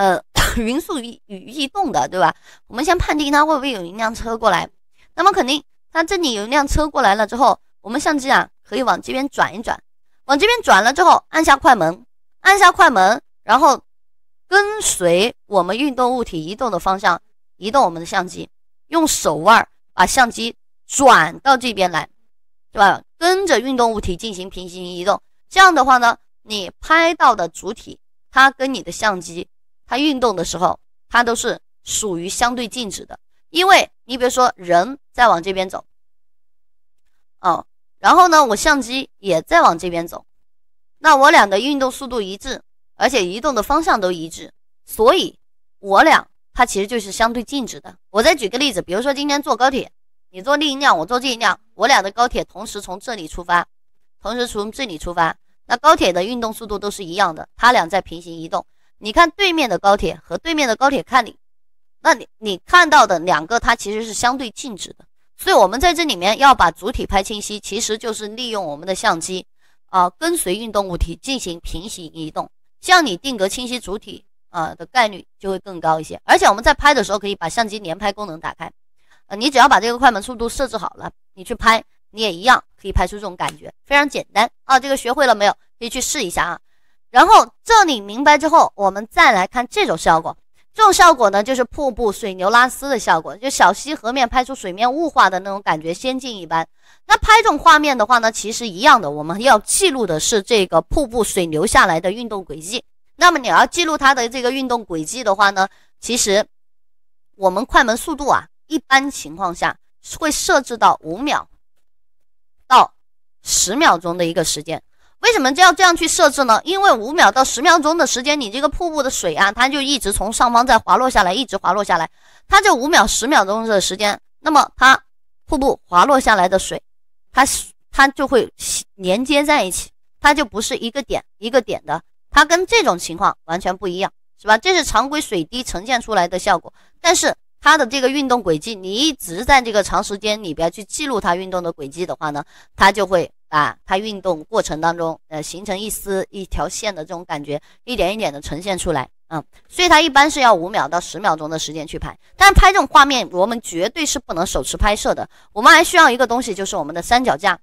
[SPEAKER 2] 匀速与移动的，对吧？我们先判定它会不会有一辆车过来，那么肯定它这里有一辆车过来了之后，我们相机啊可以往这边转一转，往这边转了之后按下快门，按下快门，然后跟随我们运动物体移动的方向移动我们的相机，用手腕把相机转到这边来，对吧？跟着运动物体进行平行移动，这样的话呢，你拍到的主体它跟你的相机它运动的时候，它都是属于相对静止的。因为你比如说人在往这边走，哦，然后呢我相机也在往这边走，那我俩的运动速度一致，而且移动的方向都一致，所以我俩它其实就是相对静止的。我再举个例子，比如说今天坐高铁，你坐另一辆，我坐这一辆，我俩的高铁同时从这里出发，同时从这里出发，那高铁的运动速度都是一样的，它俩在平行移动。你看对面的高铁和对面的高铁看你，那你你看到的两个它其实是相对静止的。所以我们在这里面要把主体拍清晰，其实就是利用我们的相机啊、呃，跟随运动物体进行平行移动，这样你定格清晰主体啊、呃、的概率就会更高一些。而且我们在拍的时候可以把相机连拍功能打开，呃，你只要把这个快门速度设置好了，你去拍你也一样可以拍出这种感觉，非常简单啊。这个学会了没有？可以去试一下啊。然后这里明白之后，我们再来看这种效果。这种效果呢，就是瀑布、水牛拉丝的效果，就小溪河面拍出水面雾化的那种感觉，仙境一般。那拍这种画面的话呢，其实一样的，我们要记录的是这个瀑布水流下来的运动轨迹。那么你要记录它的这个运动轨迹的话呢，其实我们快门速度啊，一般情况下会设置到五秒到十秒钟的一个时间。为什么就要这样去设置呢？因为五秒到十秒钟的时间，你这个瀑布的水啊，它就一直从上方再滑落下来，一直滑落下来。它这五秒十秒钟的时间，那么它瀑布滑落下来的水，它它就会连接在一起，它就不是一个点一个点的，它跟这种情况完全不一样，是吧？这是常规水滴呈现出来的效果，但是它的这个运动轨迹，你一直在这个长时间里边去记录它运动的轨迹的话呢，它就会啊，它运动过程当中，呃，形成一丝一条线的这种感觉，一点一点的呈现出来，嗯，所以它一般是要五秒到十秒钟的时间去拍。但是拍这种画面，我们绝对是不能手持拍摄的，我们还需要一个东西，就是我们的三脚架，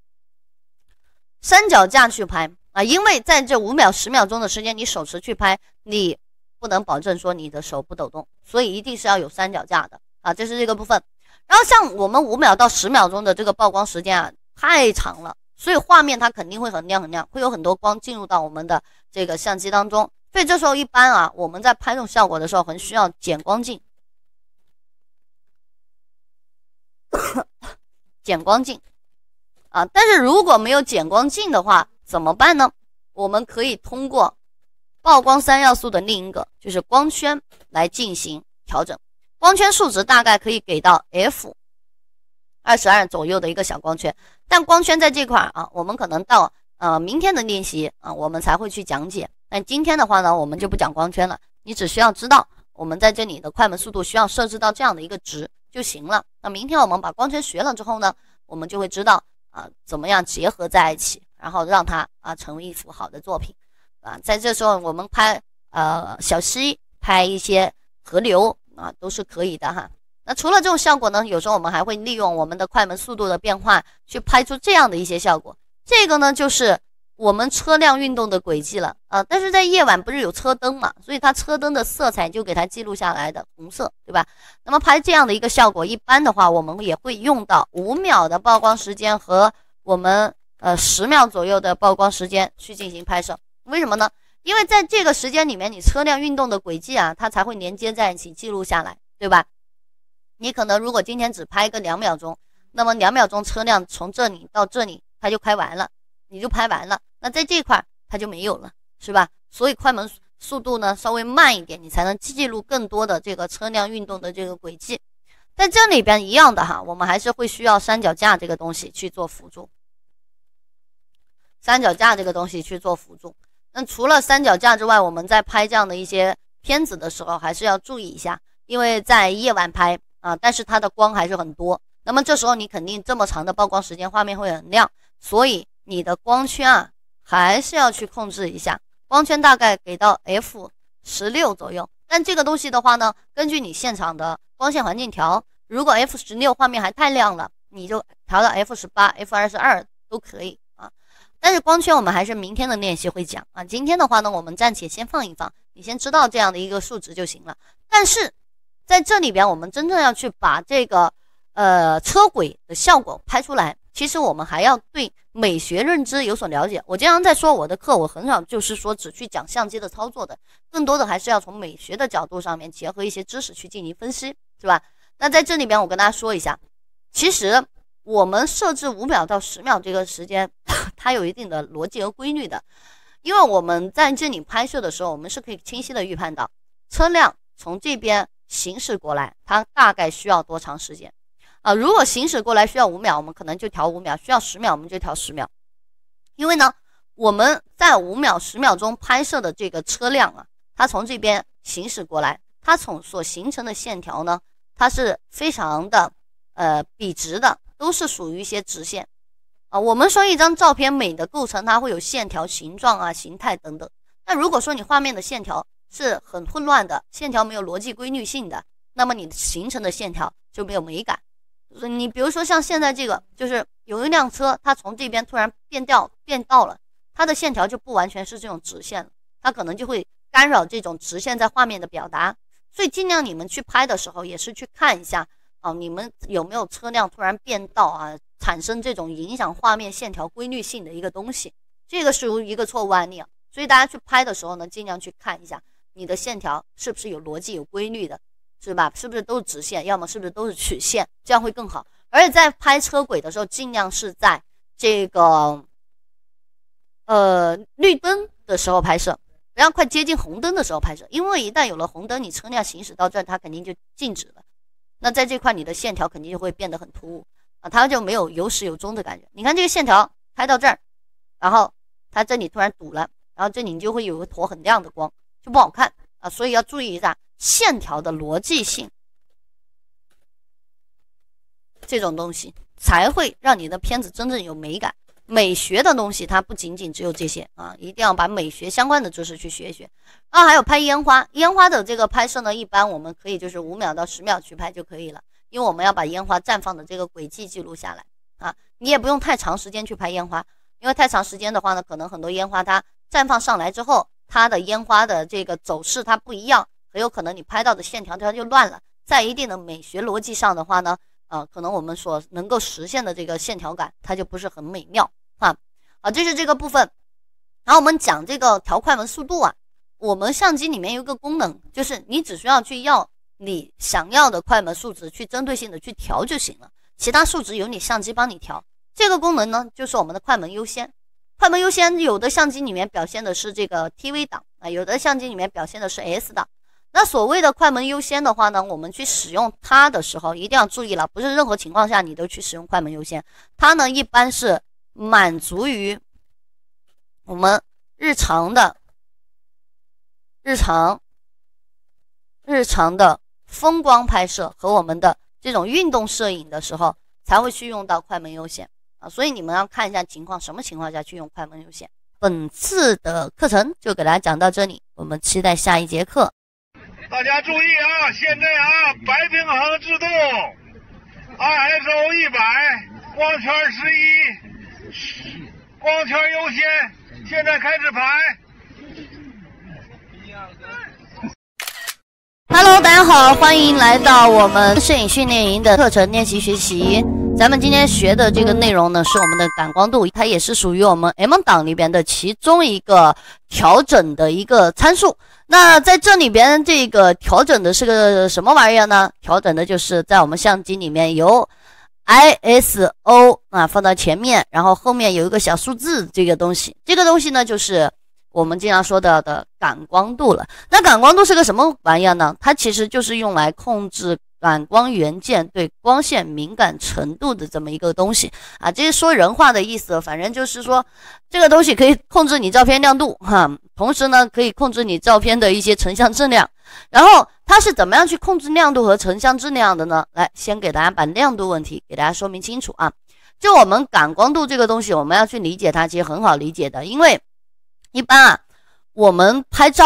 [SPEAKER 2] 三脚架去拍啊，因为在这五秒、十秒钟的时间，你手持去拍，你不能保证说你的手不抖动，所以一定是要有三脚架的啊，这是这个部分。然后像我们五秒到十秒钟的这个曝光时间啊，太长了，所以画面它肯定会很亮很亮，会有很多光进入到我们的这个相机当中。所以这时候一般啊，我们在拍这种效果的时候，很需要减光镜，减光镜啊。但是如果没有减光镜的话，怎么办呢？我们可以通过曝光三要素的另一个，就是光圈来进行调整。光圈数值大概可以给到 F二十二 左右的一个小光圈，但光圈在这块啊，我们可能到呃明天的练习啊，我们才会去讲解。但今天的话呢，我们就不讲光圈了，你只需要知道我们在这里的快门速度需要设置到这样的一个值就行了。那明天我们把光圈学了之后呢，我们就会知道啊怎么样结合在一起，然后让它啊成为一幅好的作品啊。在这时候我们拍呃小溪，拍一些河流啊，都是可以的哈。那除了这种效果呢，有时候我们还会利用我们的快门速度的变化去拍出这样的一些效果。这个呢就是我们车辆运动的轨迹了啊。但是在夜晚不是有车灯嘛，所以它车灯的色彩就给它记录下来的红色，对吧？那么拍这样的一个效果，一般的话我们也会用到五秒的曝光时间和我们呃十秒左右的曝光时间去进行拍摄。为什么呢？因为在这个时间里面，你车辆运动的轨迹啊，它才会连接在一起记录下来，对吧？你可能如果今天只拍个两秒钟，那么两秒钟车辆从这里到这里它就拍完了，你就拍完了，那在这块它就没有了，是吧？所以快门速度呢稍微慢一点，你才能记录更多的这个车辆运动的这个轨迹。在这里边一样的哈，我们还是会需要三脚架这个东西去做辅助，三脚架这个东西去做辅助。那除了三脚架之外，我们在拍这样的一些片子的时候还是要注意一下，因为在夜晚拍啊，但是它的光还是很多，那么这时候你肯定这么长的曝光时间，画面会很亮，所以你的光圈啊还是要去控制一下，光圈大概给到 F 十六 左右但这个东西的话呢，根据你现场的光线环境调，如果 F 十六 画面还太亮了，你就调到 F 十八、F 二十二 都可以啊。但是光圈我们还是明天的练习会讲啊，今天的话呢，我们暂且先放一放，你先知道这样的一个数值就行了。但是在这里边，我们真正要去把这个呃车轨的效果拍出来，其实我们还要对美学认知有所了解。我经常在说我的课，我很少就是说只去讲相机的操作的，更多的还是要从美学的角度上面结合一些知识去进行分析，是吧？那在这里边我跟大家说一下，其实我们设置五秒到十秒这个时间，它有一定的逻辑和规律的。因为我们在这里拍摄的时候，我们是可以清晰的预判到车辆从这边行驶过来，它大概需要多长时间啊？如果行驶过来需要五秒，我们可能就调五秒；需要十秒，我们就调十秒。因为呢，我们在五秒、十秒钟拍摄的这个车辆啊，它从这边行驶过来，它从所形成的线条呢，它是非常的呃笔直的，都是属于一些直线啊。我们说一张照片美的构成，它会有线条、形状啊、形态等等。那如果说你画面的线条是很混乱的，线条没有逻辑规律性的，那么你形成的线条就没有美感。你比如说像现在这个，就是有一辆车，它从这边突然变调变道了，它的线条就不完全是这种直线了，它可能就会干扰这种直线在画面的表达。所以尽量你们去拍的时候，也是去看一下啊，你们有没有车辆突然变道啊，产生这种影响画面线条规律性的一个东西，这个属于一个错误案例啊。所以大家去拍的时候呢，尽量去看一下你的线条是不是有逻辑、有规律的，是吧？是不是都是直线，要么是不是都是曲线，这样会更好。而且在拍车轨的时候，尽量是在这个呃绿灯的时候拍摄，不要快接近红灯的时候拍摄，因为一旦有了红灯，你车辆行驶到这儿，它肯定就静止了。那在这块你的线条肯定就会变得很突兀啊，它就没有有始有终的感觉。你看这个线条拍到这儿，然后它这里突然堵了，然后这里就会有一坨很亮的光，就不好看啊。所以要注意一下线条的逻辑性，这种东西才会让你的片子真正有美感。美学的东西它不仅仅只有这些啊，一定要把美学相关的知识去学一学啊。还有拍烟花，烟花的这个拍摄呢，一般我们可以就是五秒到十秒去拍就可以了，因为我们要把烟花绽放的这个轨迹记录下来啊。你也不用太长时间去拍烟花，因为太长时间的话呢，可能很多烟花它绽放上来之后，它的烟花的这个走势它不一样，很有可能你拍到的线条它就乱了。在一定的美学逻辑上的话呢，呃，可能我们所能够实现的这个线条感，它就不是很美妙啊。好，这是这个部分。然后我们讲这个调快门速度啊，我们相机里面有一个功能，就是你只需要去要你想要的快门数值，去针对性的去调就行了，其他数值由你相机帮你调。这个功能呢，就是我们的快门优先。快门优先有的相机里面表现的是这个 T V 档啊，有的相机里面表现的是 S 档。那所谓的快门优先的话呢，我们去使用它的时候一定要注意了，不是任何情况下你都去使用快门优先。它呢一般是满足于我们日常的日常日常的风光拍摄和我们的这种运动摄影的时候才会去用到快门优先啊。所以你们要看一下情况，什么情况下去用快门优先。本次的课程就给大家讲到这里，我们期待下一节课。
[SPEAKER 3] 大家注意啊，现在啊，白平衡制动 I S O 一百，光圈十一，光圈优先，现在开始排。
[SPEAKER 2] Hello， 大家好，欢迎来到我们摄影训练营的课程练习学习。咱们今天学的这个内容呢，是我们的感光度，它也是属于我们 M 档里边的其中一个调整的一个参数。那在这里边，这个调整的是个什么玩意儿呢？调整的就是在我们相机里面由 I S O 啊放到前面，然后后面有一个小数字，这个东西，这个东西呢就是我们经常说到的感光度了。那感光度是个什么玩意儿呢？它其实就是用来控制感光元件对光线敏感程度的这么一个东西啊，这是说人话的意思，反正就是说这个东西可以控制你照片亮度哈，同时呢可以控制你照片的一些成像质量。然后它是怎么样去控制亮度和成像质量的呢？来，先给大家把亮度问题给大家说明清楚啊。就我们感光度这个东西，我们要去理解它，其实很好理解的，因为一般啊我们拍照嘛，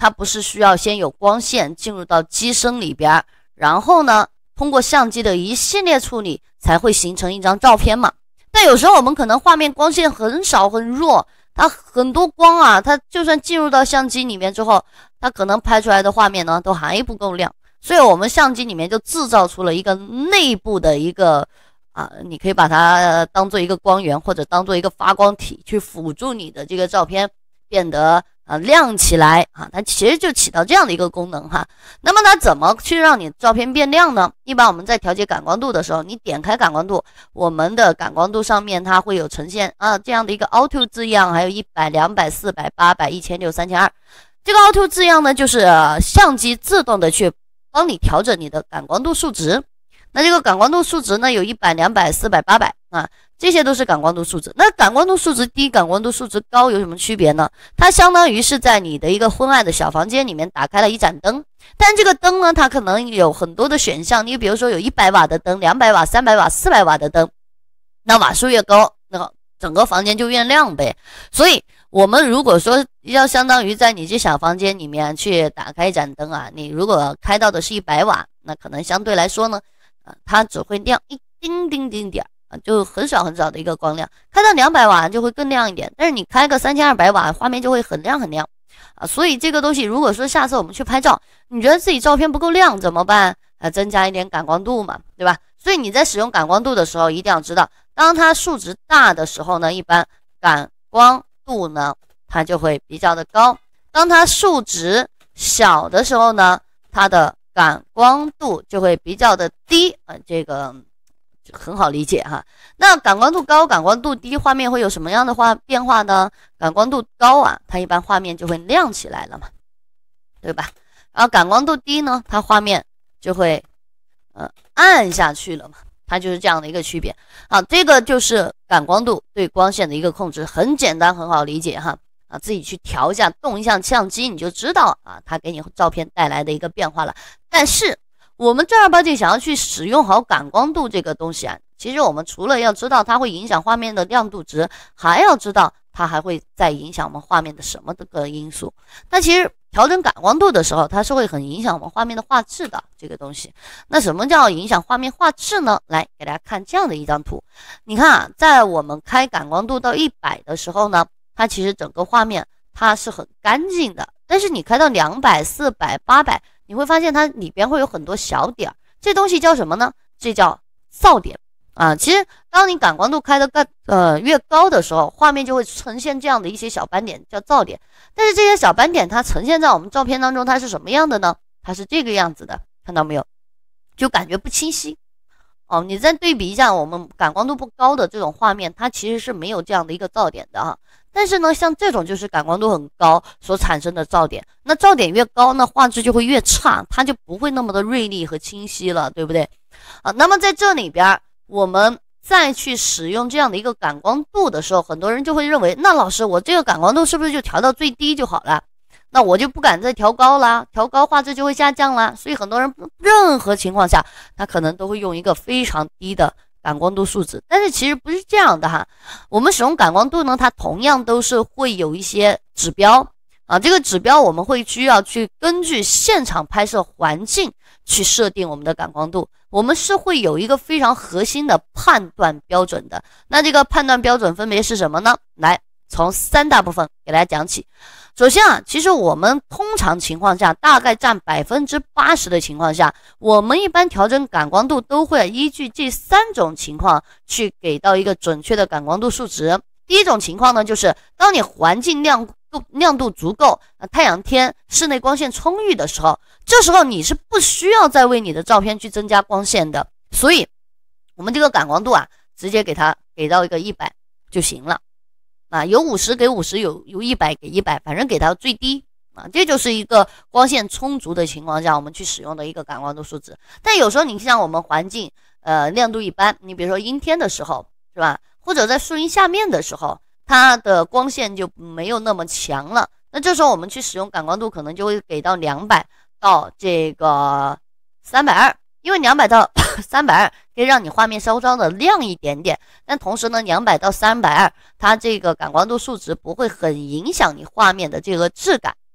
[SPEAKER 2] 它不是需要先有光线进入到机身里边，然后呢通过相机的一系列处理才会形成一张照片嘛。但有时候我们可能画面光线很少很弱，它很多光啊，它就算进入到相机里面之后，它可能拍出来的画面呢都还不够亮，所以我们相机里面就制造出了一个内部的一个啊，你可以把它当做一个光源或者当做一个发光体去辅助你的这个照片变得啊亮起来啊，它其实就起到这样的一个功能哈。那么它怎么去让你照片变亮呢？一般我们在调节感光度的时候，你点开感光度，我们的感光度上面它会有呈现啊这样的一个 Auto 字样，还有一百、两百、四百、八百、一千六、三千二。这个 Auto 字样呢，就是、呃、相机自动的去帮你调整你的感光度数值。那这个感光度数值呢，有一百、两百、四百、八百啊，这些都是感光度数值。那感光度数值低、感光度数值高有什么区别呢？它相当于是在你的一个昏暗的小房间里面打开了一盏灯，但这个灯呢，它可能有很多的选项。你比如说有一百瓦的灯、两百瓦、三百瓦、四百瓦的灯，那瓦数越高，那整个房间就越亮呗。所以我们如果说要相当于在你这小房间里面去打开一盏灯啊，你如果开到的是一百瓦，那可能相对来说呢啊，它只会亮一丁丁丁点啊，就很少很少的一个光亮。开到两百瓦就会更亮一点，但是你开个三千二百瓦，画面就会很亮很亮啊。所以这个东西，如果说下次我们去拍照，你觉得自己照片不够亮怎么办？啊，增加一点感光度嘛，对吧？所以你在使用感光度的时候，一定要知道，当它数值大的时候呢，一般感光度呢它就会比较的高；当它数值小的时候呢，它的感光度就会比较的低啊，这个很好理解哈。那感光度高、感光度低，画面会有什么样的画变化呢？感光度高啊，它一般画面就会亮起来了嘛，对吧？然后感光度低呢，它画面就会呃暗下去了嘛，它就是这样的一个区别啊。这个就是感光度对光线的一个控制，很简单，很好理解哈。啊，自己去调一下，动一下相机，你就知道啊，它给你照片带来的一个变化了。但是我们正儿八经想要去使用好感光度这个东西啊，其实我们除了要知道它会影响画面的亮度值，还要知道它还会再影响我们画面的什么的个因素。那其实调整感光度的时候，它是会很影响我们画面的画质的这个东西。那什么叫影响画面画质呢？来给大家看这样的一张图，你看啊，在我们开感光度到一百的时候呢，它其实整个画面它是很干净的，但是你开到两百、四百、八百，你会发现它里边会有很多小点，这东西叫什么呢？这叫噪点啊。其实当你感光度开的更呃越高的时候，画面就会呈现这样的一些小斑点，叫噪点。但是这些小斑点它呈现在我们照片当中，它是什么样的呢？它是这个样子的，看到没有？就感觉不清晰。哦，你再对比一下我们感光度不高的这种画面，它其实是没有这样的一个噪点的哈。但是呢，像这种就是感光度很高所产生的噪点，那噪点越高，那画质就会越差，它就不会那么的锐利和清晰了，对不对？啊，那么在这里边，我们再去使用这样的一个感光度的时候，很多人就会认为，那老师，我这个感光度是不是就调到最低就好了？那我就不敢再调高啦，调高画质就会下降啦。所以很多人任何情况下，他可能都会用一个非常低的感光度数值，但是其实不是这样的哈。我们使用感光度呢，它同样都是会有一些指标啊，这个指标我们会需要去根据现场拍摄环境去设定我们的感光度，我们是会有一个非常核心的判断标准的。那这个判断标准分别是什么呢？来，从三大部分给大家讲起。首先啊，其实我们通常情况下，大概占百分之八十的情况下，我们一般调整感光度都会依据这三种情况去给到一个准确的感光度数值。第一种情况呢，就是当你环境亮度亮度足够，太阳天、室内光线充裕的时候，这时候你是不需要再为你的照片去增加光线的，所以我们这个感光度啊，直接给它给到一个一百就行了。啊，有五十给五十，有有一百给一百，反正给它最低啊，这就是一个光线充足的情况下我们去使用的一个感光度数值。但有时候你像我们环境呃亮度一般，你比如说阴天的时候，是吧？或者在树荫下面的时候，它的光线就没有那么强了，那这时候我们去使用感光度可能就会给到两百到这个三百二。因为两百到三百二可以让你画面稍稍的亮一点点，但同时呢，两百到三百二它这个感光度数值不会很影响你画面的这个质感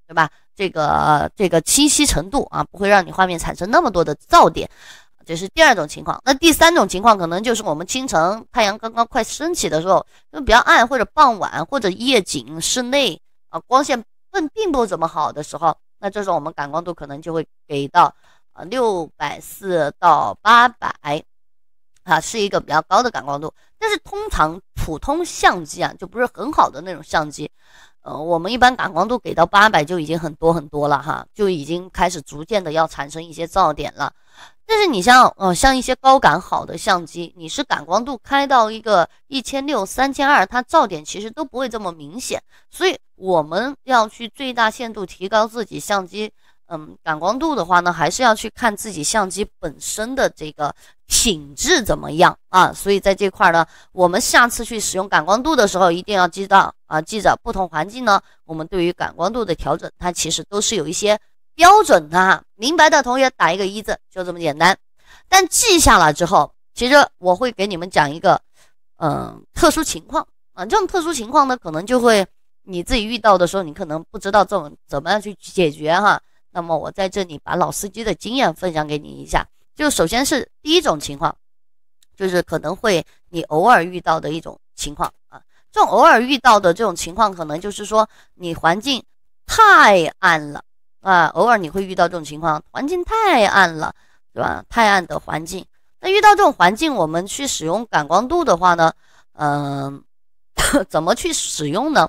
[SPEAKER 2] 对吧？这个这个清晰程度啊，不会让你画面产生那么多的噪点，这是第二种情况。那第三种情况可能就是我们清晨太阳刚刚快升起的时候，就比较暗，或者傍晚，或者夜景室内啊，光线并并不怎么好的时候，那这时候我们感光度可能就会给到啊六百四十到八百啊，是一个比较高的感光度。但是通常普通相机啊，就不是很好的那种相机，呃，我们一般感光度给到八百就已经很多很多了哈，就已经开始逐渐的要产生一些噪点了。但是你像呃像一些高感好的相机，你是感光度开到一个一千六、三千二，它噪点其实都不会这么明显。所以我们要去最大限度提高自己相机嗯感光度的话呢，还是要去看自己相机本身的这个品质怎么样啊。所以在这块呢，我们下次去使用感光度的时候，一定要记到啊，记着不同环境呢，我们对于感光度的调整，它其实都是有一些标准的。明白的同学打一个一字，就这么简单。但记下来之后，其实我会给你们讲一个嗯特殊情况啊，这种特殊情况呢，可能就会你自己遇到的时候，你可能不知道这种怎么样去解决哈。那么我在这里把老司机的经验分享给你一下。就首先是第一种情况，就是可能会你偶尔遇到的一种情况啊。这种偶尔遇到的这种情况，可能就是说你环境太暗了啊，偶尔你会遇到这种情况，环境太暗了，对吧？太暗的环境，那遇到这种环境，我们去使用感光度的话呢，嗯、呃，怎么去使用呢？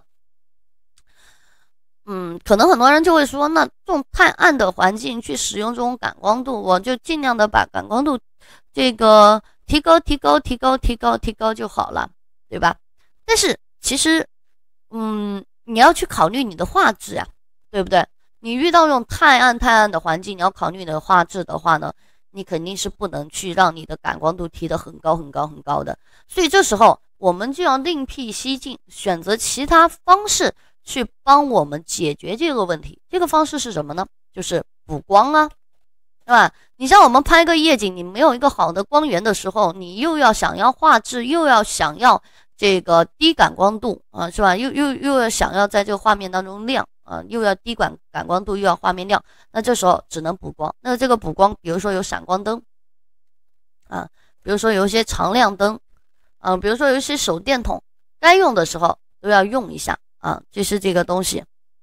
[SPEAKER 2] 嗯，可能很多人就会说，那这种太暗的环境去使用这种感光度，我就尽量的把感光度这个提高、提高、提高、提高、提高就好了，对吧？但是其实，嗯，你要去考虑你的画质呀，对不对？你遇到这种太暗、太暗的环境，你要考虑你的画质的话呢，你肯定是不能去让你的感光度提得很高、很高、很高的。所以这时候我们就要另辟蹊径，选择其他方式去帮我们解决这个问题。这个方式是什么呢？就是补光啊，对吧？你像我们拍个夜景，你没有一个好的光源的时候，你又要想要画质，又要想要这个低感光度啊，是吧？又又又要想要在这个画面当中亮啊，又要低感感光度，又要画面亮，那这时候只能补光。那这个补光，比如说有闪光灯啊，比如说有一些常亮灯啊，比如说有一些手电筒，该用的时候都要用一下。啊，就是这个东西。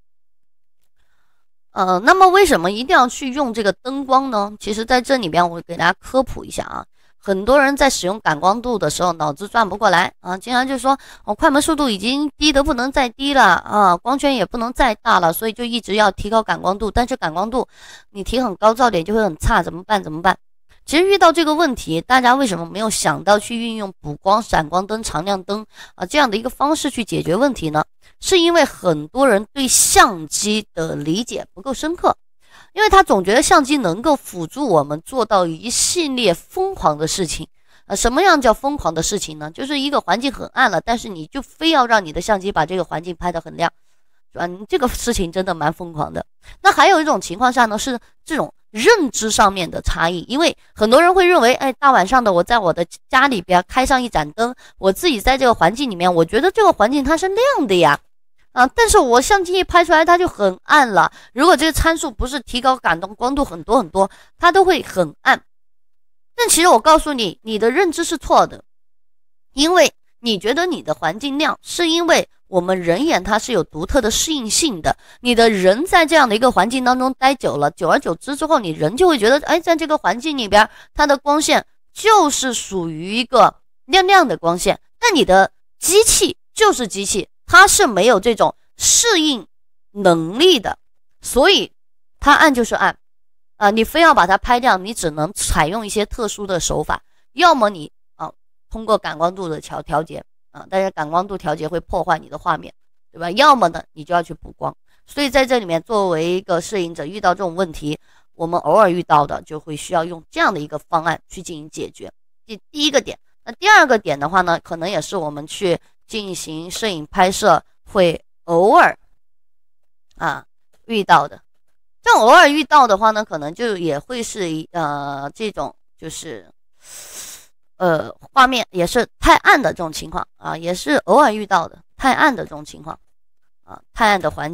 [SPEAKER 2] 呃，那么为什么一定要去用这个灯光呢？其实在这里边我给大家科普一下啊。很多人在使用感光度的时候脑子转不过来啊，经常就说我、哦、快门速度已经低得不能再低了啊，光圈也不能再大了，所以就一直要提高感光度。但是感光度你提很高，噪点就会很差，怎么办？怎么办？其实遇到这个问题，大家为什么没有想到去运用补光、闪光灯、常亮灯啊这样的一个方式去解决问题呢？是因为很多人对相机的理解不够深刻，因为他总觉得相机能够辅助我们做到一系列疯狂的事情。呃，什么样叫疯狂的事情呢？就是一个环境很暗了，但是你就非要让你的相机把这个环境拍得很亮，是吧？你这个事情真的蛮疯狂的。那还有一种情况下呢，是这种认知上面的差异，因为很多人会认为，哎，大晚上的我在我的家里边开上一盏灯，我自己在这个环境里面，我觉得这个环境它是亮的呀，啊，但是我相机一拍出来它就很暗了。如果这个参数不是提高感光度很多很多，它都会很暗。但其实我告诉你，你的认知是错的，因为你觉得你的环境亮，是因为我们人眼它是有独特的适应性的。你的人在这样的一个环境当中待久了，久而久之之后，你人就会觉得，哎，在这个环境里边，它的光线就是属于一个亮亮的光线。但你的机器就是机器，它是没有这种适应能力的，所以它暗就是暗啊、呃，你非要把它拍亮，你只能采用一些特殊的手法，要么你啊通过感光度的调调节啊，但是感光度调节会破坏你的画面，对吧？要么呢你就要去补光。所以在这里面，作为一个摄影者遇到这种问题，我们偶尔遇到的就会需要用这样的一个方案去进行解决。这第一个点。那第二个点的话呢，可能也是我们去进行摄影拍摄会偶尔啊遇到的。这种偶尔遇到的话呢，可能就也会是呃这种就是呃画面也是太暗的这种情况啊，也是偶尔遇到的太暗的这种情况啊，太暗的环境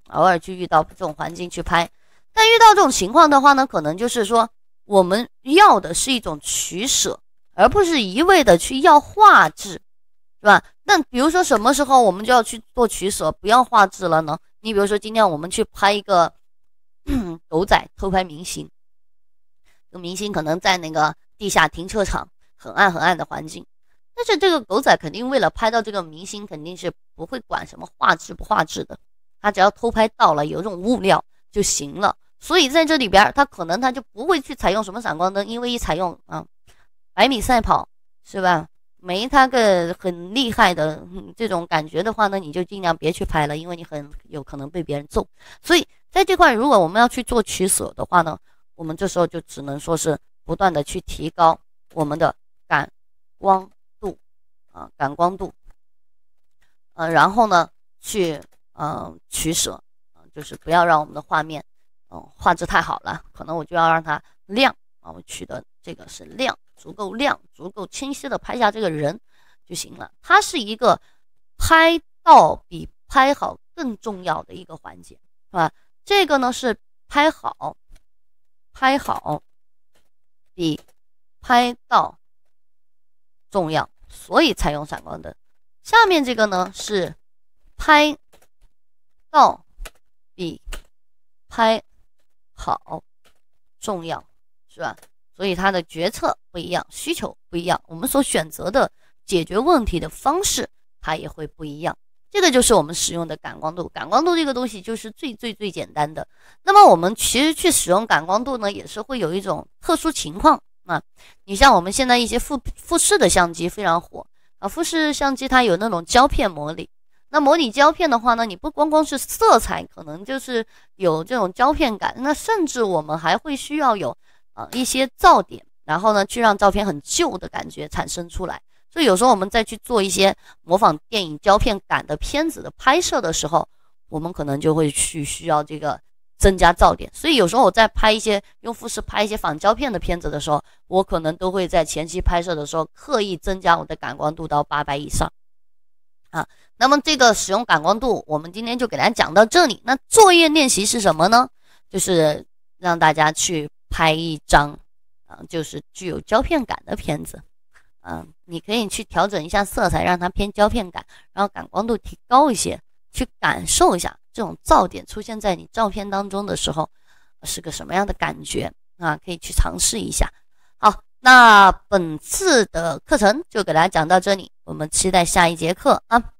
[SPEAKER 2] 偶尔去遇到这种环境去拍。但遇到这种情况的话呢，可能就是说我们要的是一种取舍，而不是一味的去要画质，是吧？那比如说什么时候我们就要去做取舍，不要画质了呢？你比如说今天我们去拍一个狗仔偷拍明星，有明星可能在那个地下停车场很暗很暗的环境，但是这个狗仔肯定为了拍到这个明星，肯定是不会管什么画质不画质的，他只要偷拍到了有这种物料就行了。所以在这里边他可能他就不会去采用什么闪光灯，因为一采用啊百米赛跑，是吧？没他个很厉害的、嗯、这种感觉的话呢，你就尽量别去拍了，因为你很有可能被别人揍。所以在这块如果我们要去做取舍的话呢，我们这时候就只能说是不断的去提高我们的感光度啊，感光度，呃，然后呢去嗯、呃、取舍啊，就是不要让我们的画面嗯、呃、画质太好了，可能我就要让它亮啊，我取的这个是亮，足够亮，足够清晰的拍下这个人就行了。它是一个拍到比拍好更重要的一个环节，是吧？这个呢是拍好，拍好比拍到重要，所以采用闪光灯。下面这个呢是拍到比拍好重要，是吧？所以它的决策不一样，需求不一样，我们所选择的解决问题的方式它也会不一样。这个就是我们使用的感光度。感光度这个东西就是最最最简单的。那么我们其实去使用感光度呢，也是会有一种特殊情况啊。你像我们现在一些富富士的相机非常火啊，富士相机它有那种胶片模拟。那模拟胶片的话呢，你不光光是色彩，可能就是有这种胶片感，那甚至我们还会需要有啊一些噪点，然后呢去让照片很旧的感觉产生出来。所以有时候我们再去做一些模仿电影胶片感的片子的拍摄的时候，我们可能就会去需要这个增加噪点。所以有时候我在拍一些用富士拍一些仿胶片的片子的时候，我可能都会在前期拍摄的时候刻意增加我的感光度到八百以上啊。那么这个使用感光度我们今天就给大家讲到这里。那作业练习是什么呢？就是让大家去拍一张啊，就是具有胶片感的片子。嗯，你可以去调整一下色彩，让它偏胶片感，然后感光度提高一些，去感受一下这种噪点出现在你照片当中的时候是个什么样的感觉啊，可以去尝试一下。好，那本次的课程就给大家讲到这里，我们期待下一节课啊。